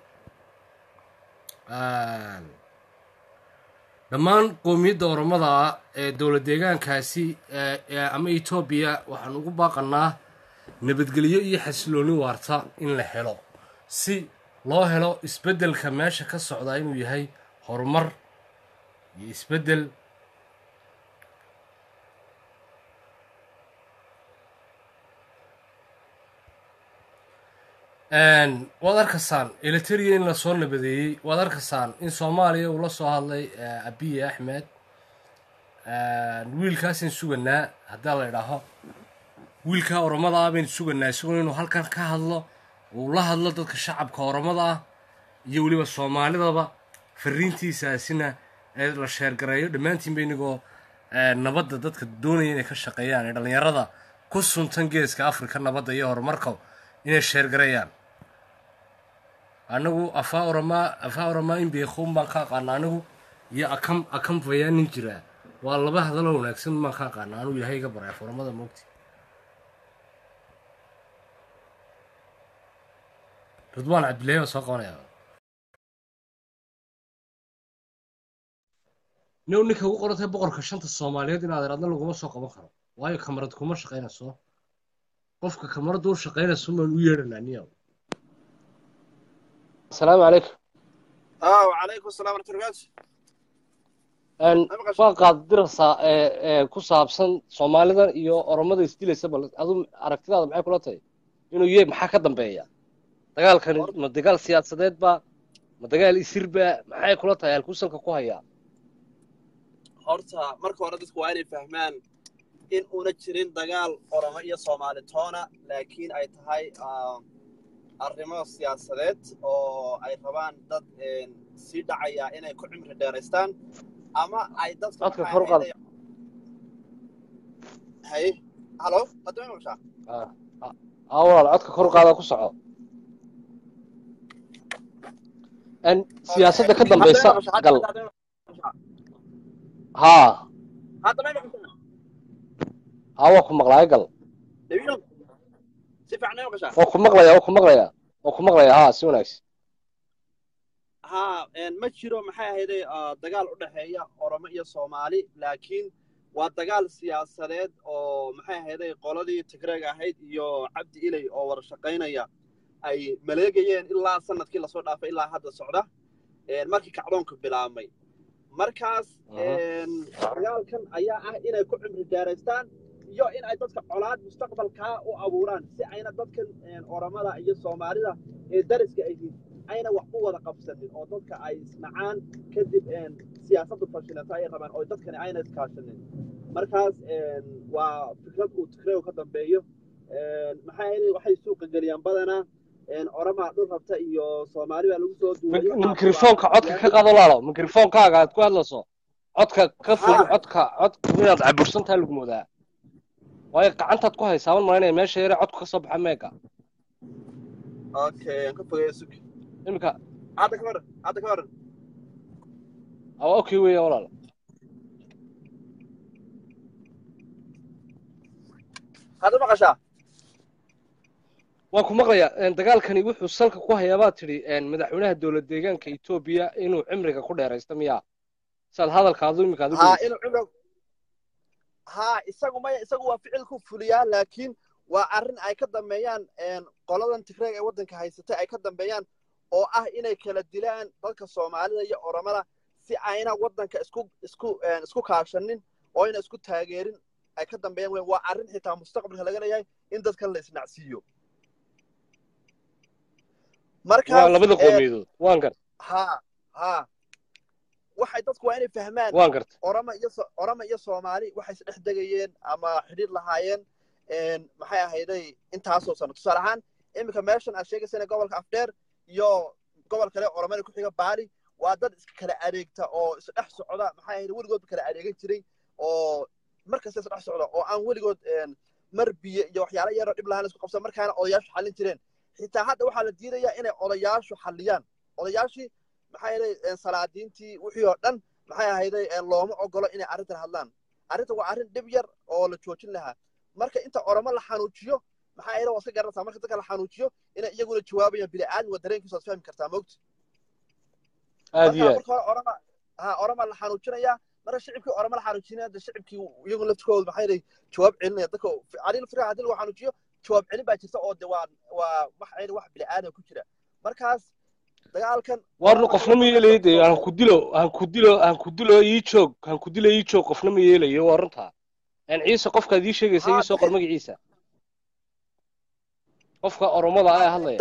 dhammaan qoomiyadda oromada ee dowlad deegaankaasi ama etoobiya waxaan ugu baaqanaa nabadgelyo iyo xasilooni waarta in la helo si loo helo isbeddelka meesha ka socdaa inuu yahay horumar iyo isbeddel waad arkaysaan eliteria in lasoo nabadeeyey waad arkaysaan in soomaaliya uu la soo hadlay abiye axmed wiilkaasaan suganaa haddaa la idhaaho wiilkaa oromada ah baynu suganaa isaguna inuu halkan ka hadlo uu la hadlo dadka shacabka oromada ah iyo weliba soomaalidaba fariintiisaasina ee la sheergareeyo dhammaantiinba inagoo nabadda dadka doonaya inay ka shaqeeyaan ee dhallinyarada ku suntan geeska afrika nabadda iyo horumarka inay sheergareeyaan anagu afaa oramaa in beekuun baan ka aqaana anigu iyo akam fayaan nin jiraa waa laba hadaloo wanaagsan baan ka aqaana anigu ilaahay iga baray af oramada moogti ridwaan cabdillahi baa soo qabanaya new ninka ugu qorantay boqorka shanta soomaaliyeed in adeer adna laguma soo qaban karo waayo kamarad kuma shaqaynayso qofka kamarada u shaqaynayso maan u yeedhanaa niyow السلام عليكم وعليكم السلام ورحمة الله وبركاته waan qaad dirasa ku saabsan soomaalida iyo oromada isdilaysa bal adu aragtidaada maxay kula tahay inuu yahay maxaa ka dambeeya dagaalkan ma dagaal siyaasadeed ba ma dagaal isir ba maxay kula tahay halkuusanka ku hayaa horta marka hore dadku waa inay fahmaan in uuna jirin dagaal oromo iyo soomaali toona laakiin ay tahay arrimo siyaasadeed oo ay rabaan dad sii dhacaya inay ku cimri dheeraystaan ama ay dadka hay halo hadda ma maqashaa walaal codka kor qaada ku soco siyaasadda ka dambaysa gal haa hadda ma maqashaa waa ku maqlaaya gal si fiican ma maqashaa waa ku maqlaya haa si wanaagsan ma jiro maxay ahayday dagaal u dhexeeya oromo iyo soomaali laakiin waa dagaal siyaasadeed oo maxay ahayday qoladii tigreeg ahayd iyo cabdi ilay oo wada shaqaynaya ay maleegayeen ilaa sanadkii lasoo dhaafay ilaa hadda socda markii kacdoonku bilaabmay markaas dagaalkan ayaa ah inay ku cimri dheeraystaan iyo in ay dadka colaad mustaqbalkaa u abuuraan si ayna dadkan oromada iyo soomaalida ee dariska ahiin ayna wax u wada qabsanin oo dadka ay isnacaan kadib siyaasaddu fashilanta ay rabaan oo dadkani ayna iskaashanin markaas waa fikrad uu tigreew ka dambeeyo maxaa yeelay waxay suuqa geliyaan badanaa oromaa dhul rabta iyo soomaali baa lagu soo duulay mikrofoonka codka ka qaado laalo mikrofoonkaaga aad ku hadlayso codka ka fog codka inaad cabursantahay lagu moodaa waayo gacantaad ku haysaa ma malaynaya meesha yare codku ka soo baxa meega okay aan ka fogeeyo sug imika hadda ka waran okay weeya walaal hadda maqashaa waan ku maqlayaa dagaalkani wuxuu salka ku hayaa baad tidhi madaxweynaha dowlad deegaanka etoobiya inuu cimriga ku dheeraysto miyaa saad hadalkaadu imika isagu waa ficil ku fuliyaa laakiin waa arrin ay ka dambeeyaan qoladan tigreeg ee waddanka haysatay ay ka dambeeyaan oo ah inay kala dilaan dadka soomaalida iyo oromada si ayna waddanka isku kaashanin oo ayna isku taageerin ay ka dambeeyaan waa arrin xitaa mustaqbalka laga leeyahay in dadkan la isnacsiiyo markaas labada qoomiyadood waan gar waxay dadku waa inay fahmaan waan garta oroma iyo soomaali waxay isdhex degayeen ama xidhiir lahaayeen maxay ahayday intaasoo sano tusaale ahaan iminka meeshan aad sheegaysana gobolka afdheer iyo gobol kale oromada ku xiga baali waa dad iska kala adeegta oo isdhex socda maxay ahayday weligoodba kala adeegan jiray oo markasta isdhex socda oo aan weligood mar biyo iyo waxyaala yaroo dhib lahaan isku qabsan markaana odayaashu xallin jireen xitaa hadda waxaa la diidayaa inay odayaashu xalliyaan odayaashii maxay ahayday salaadiintii wixii oo dhan maxay ahayday looma ogolo inay arrintan hadlaan arrintan waa arrin dhib yar oo la joojin lahaa marka inta oromo la xanuujiyo maxaa yeelay waa iska garanaysaa marka dadka la xanuujiyo inay iyaguna jawaabayaan bini'aadmi waa dareenkiisa waad fahmi kartaa moogta aad iyo marka oroma oroma la xanuujinaya marka shicibkii oroma la xanuujinaya shicibkii iyagu laftkooda maxay leeyihiin jawaab celinaya dadka caliil firaha haddii lagu xanuujiyo jawaab celin baa jirta oo de waa wax bini'aadam ku jira markaas dagaalkan warna qofna ma yeelayo aan ku dilo ii joog qofna ma yeelayo waa runtaa ciise qofkaad ii sheegaysa ii soo qor magaciisa qofka oromada ah hadlaya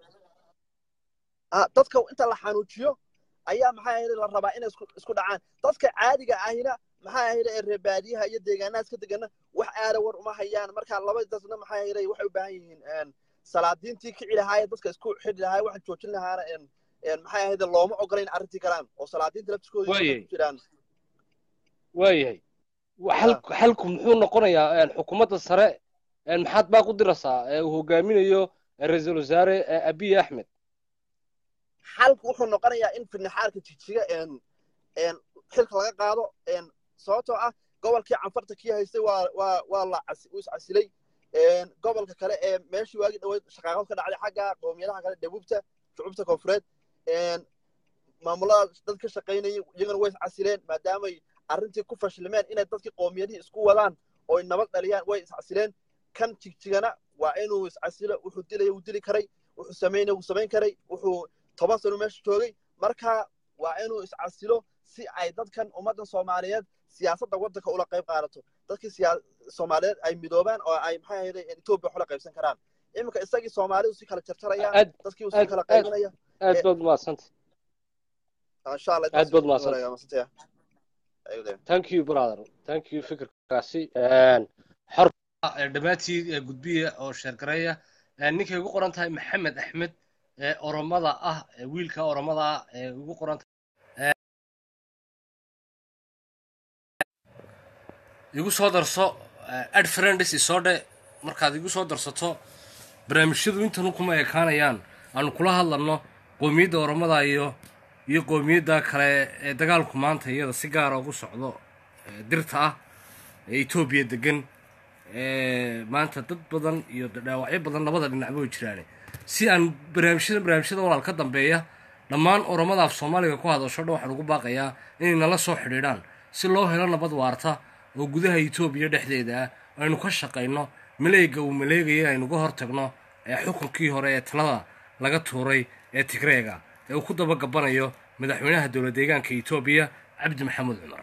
dadka inta la xanuujiyo ayaa maxaa yeelay la rabaa inay isku dhacaan dadka caadiga ahina maxaa yeelay ee reebaadiyaha iyo deegaanaas ka degana wax aada war uma hayaan marka labadaasna maxaa yeelay waxay u baahan yihiin salaadiintii kici lahaayeen dadka isku xidhi lahaay waxaan joojin lahaana maxaa yeelay looma ogolayn arrintii galaan oo salaadiinta laftiskooda ku jiraan waayahay xalku muxuu noqonayaa xukuumadda sare maxaad baa ku diraysaa uu hogaaminayo ra-iisul wasaare abiy axmed xalku wuxuu noqonayaa in finaxaalka jijiga xilka laga qaado sababtoo ah gobolkii canfarta kii haystay waa la iscasilay gobolka kale ee meeshii waagi dhaweyd shaqaaqad ka dhacday xagga qowmiyadaha kale dhabuubta shucubta koonfureed maamulada dad ka shaqaynayay iyagana way iscasileen maadaamay arrintii ku fashilmeen inay dadkii qowmiyadihii isku wadaan oo nabad dhaliyaan way iscasileen kan jigjigana waa inuu iscasilo wuxuu dilaya wuu dili karay wuxuu samaynaya wuu samayn karay wuxuu 10 sano meesha joogay marka waa inuu iscasilo si ay dadkan ummadda Soomaaliyeed siyaasadda waddanka ula qayb qaadato dadkii Soomaaliyeed ay midoobaan oo ay maxay ahayd Itoobiya xula qaybsan karaan iminka isagii Soomaalidu si kala jarjaraya dadkii si kala qaybinaya aad baad maasanta insha Allah aad baad maasanta thank you brother thank you fikirkaasi xor dhamaatii gudbiya oo sheergareeya ninkay ugu qoran tahay maxamed axmed oromada ah wiilka oromada ugu qoran igu soo darso ad friends isoo dhe markaad igu soo darsato barnaamijyadu intan kuma ekaanayaan aanu kula hadlano qoomiyadda oromada iyo qoomiyadda kale ee dagaalku maanta iyada si gaar ah ugu socdo dirta ah ee Itoobiya degan maanta dad badan iyo dhaawacyo badan labada dhinacba way jiraan si aan barnaamijyada walaal ka dambeeya dhammaan oromada af Soomaaliga ku hadasho waxaan ugu baaqayaa inay nala soo xidhiidhaan si loo helo nabad waarta oo gudaha Itoobiya dhexdeeda aynu ka shaqeyno maleegaya aynu uga hortagno xukunkii hore ee talada laga tuuray ee Tigreega ee uu ku daba gabanayo madaxweynaha dowladda deegaanka Itoobiya Cabdi Maxamed Cumar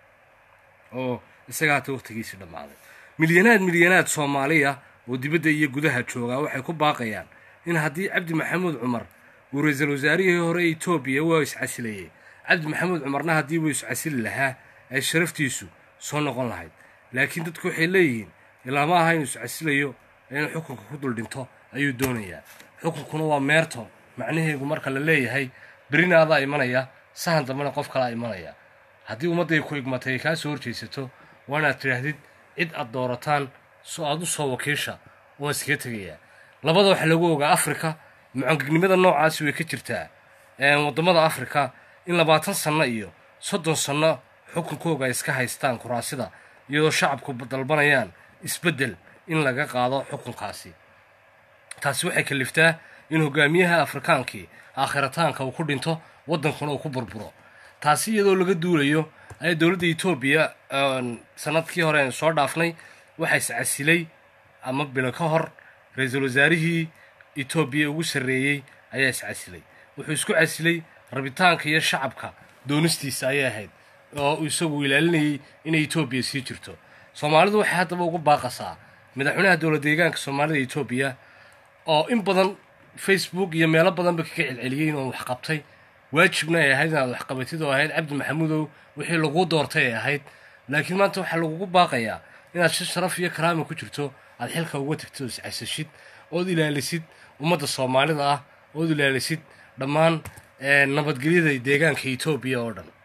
oo isaga waqtigiisa dhamaaday milyanaad Soomaaliya oo dibadda iyo gudaha jooga waxay ku baaqayaan in haddii Cabdi Maxamed Cumar uu ra'iisul wasaarihii hore Itoobiya waa iscasilayay Cabdi Maxamed Cumarna haddii uu iscasili lahaa ay sharaftiisu soo noqon lahayd laakiin dadku waxay leeyihiin ilaa ma aha inuu iscasilayo inuu xukunka ku dul dhinto ayuu doonayaa xukunkuna waa meerto macnaheedu marka la leeyahay berinaada imanaya sahan dambana qof kala imanaya haddii ummadday ku igmatay ka soo horjeesato waana tiraahdid cid aad doorataan soo aad u soo wakiisha oo iska tagaya labada wax lagu ogaa Afrika mucangignimada noocaas way ka jirtaa wadamada Afrika in 20 sano iyo 30 sano xukunkooga iska haystaan kuraasida iyadoo shacabku dalbanayaan isbedel in laga qaado xukunkaasi taasi waxay kaliftaa in hogaamiyaha Afrikaankii aakhirataanka uu ku dhinto waddankuna uu ku burburo taasi iyadoo laga duulayo ay dawladda Itoobiya sanadkii hore soo dhaafnay waxay iscasilay ama bilo ka hor ra'iisul wasaarihii Itoobiya ugu sareeyay ayaa iscasilay wuxuu isku casilay rabitaanka iyo shacabka doonistiisa ayay ahayd oo isagu ilaalinayay in Itoobiya sii jirto Soomaalidu waxay hadaba ugu baaqasaa madaxweynaha dowladda deegaanka Soomaalida Itoobiya oo in badan Facebook iyo meelo badan ba ka celceliyay inuu wax qabtay waajibna ay ahayd inuu wax qabatid oo ahayd Cabdi Maxamudow wixii lagu doortay ahayd laakiin maanta waxa lagu baaqayaa inaad si sharaf iyo karaamo ku jirto aad xilka uga tagto iscasashid oo ilaalisid ummadda Soomaalida ah oo ilaalisid dhammaan nabadgelyada deegaanka Itoobiya oo dhan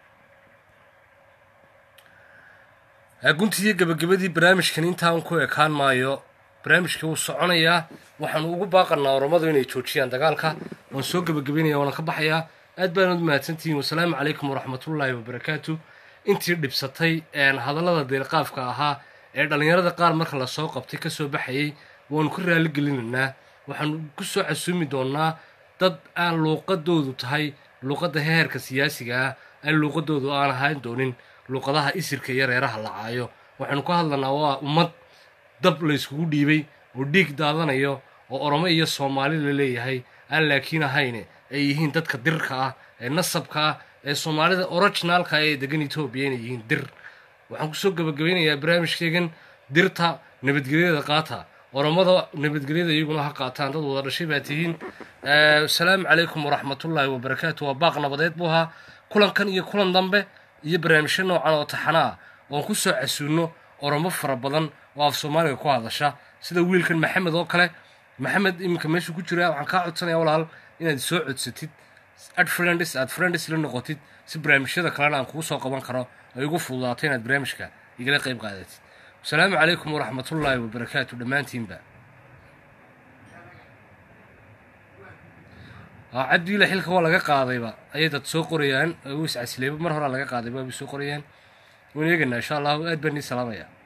guntiga gabagabadii barnaamijkan intaan ku ekaan maayo barnaamijka uu soconayaa waxaan ugu baaqanaa oromadu inay joojiyaan dagaalka oo soo gabagabeynaya waan ka baxayaa aad baan u mahadsantihiin wassalaamu calaykum waraxmatullaahi wabarakaatu intii dhibsatay hadallada deelqaafka ahaa ee dhallinyarada qaar marka lasoo qabtay kasoo baxayay waanu ka raali gelinaynaa waxaanu ku soo casuumi doonaa dad aan luuqadoodu tahay luuqadda heerka siyaasiga ah aan luuqadoodu aan ahaan doonin luuqadaha isirka iyo reeraha la caayo waxaanu ka hadlanaa waa ummad dab la yskugu dhiibay oo dhiig daadanayo oo oromo iyo soomaali la leeyahay aan laakiin ahayne ay yihiin dadka dirka ah ee nasabka ah ee soomaalida originaalka ee degan etoobiya inay yihiin dir waxaan kusoo gabagabaynayaa barnaamijkeygan dirta nabadgelyada qaata oromada nabadgelyada iyaguna ha qaataan dad wada dhashay baa tihiin asalaamu calaykum waraxmatullaahi wabarakaatu waa baaq nabadeed buu ahaa kulankan iyo kulan dambe iyo barnaamijyo noocan oo taxana ah oon ku soo casuuno oromo fara badan oo af soomaaliga ku hadasha sida wiilkan maxamed oo kale maxamed iminka meeshuu ku jiraa waxaan kaa codsanaya walaal inaad soo codsatid aad friends la noqotid si barnaamijyada kalena aan kugu soo qaban karo ay ugu fududaato inaad barnaamijka igala qayb qaadatid asalaamu calaykum waraxmatullaahi wabarakaatu dhammaantiinba cabdiila xilka waa laga qaadayba ayay dad soo qorayaan u iscasileeba mar horaa laga qaadayba way soo qorayaan waan eeganaa insha allahu aad baan nii salaamaya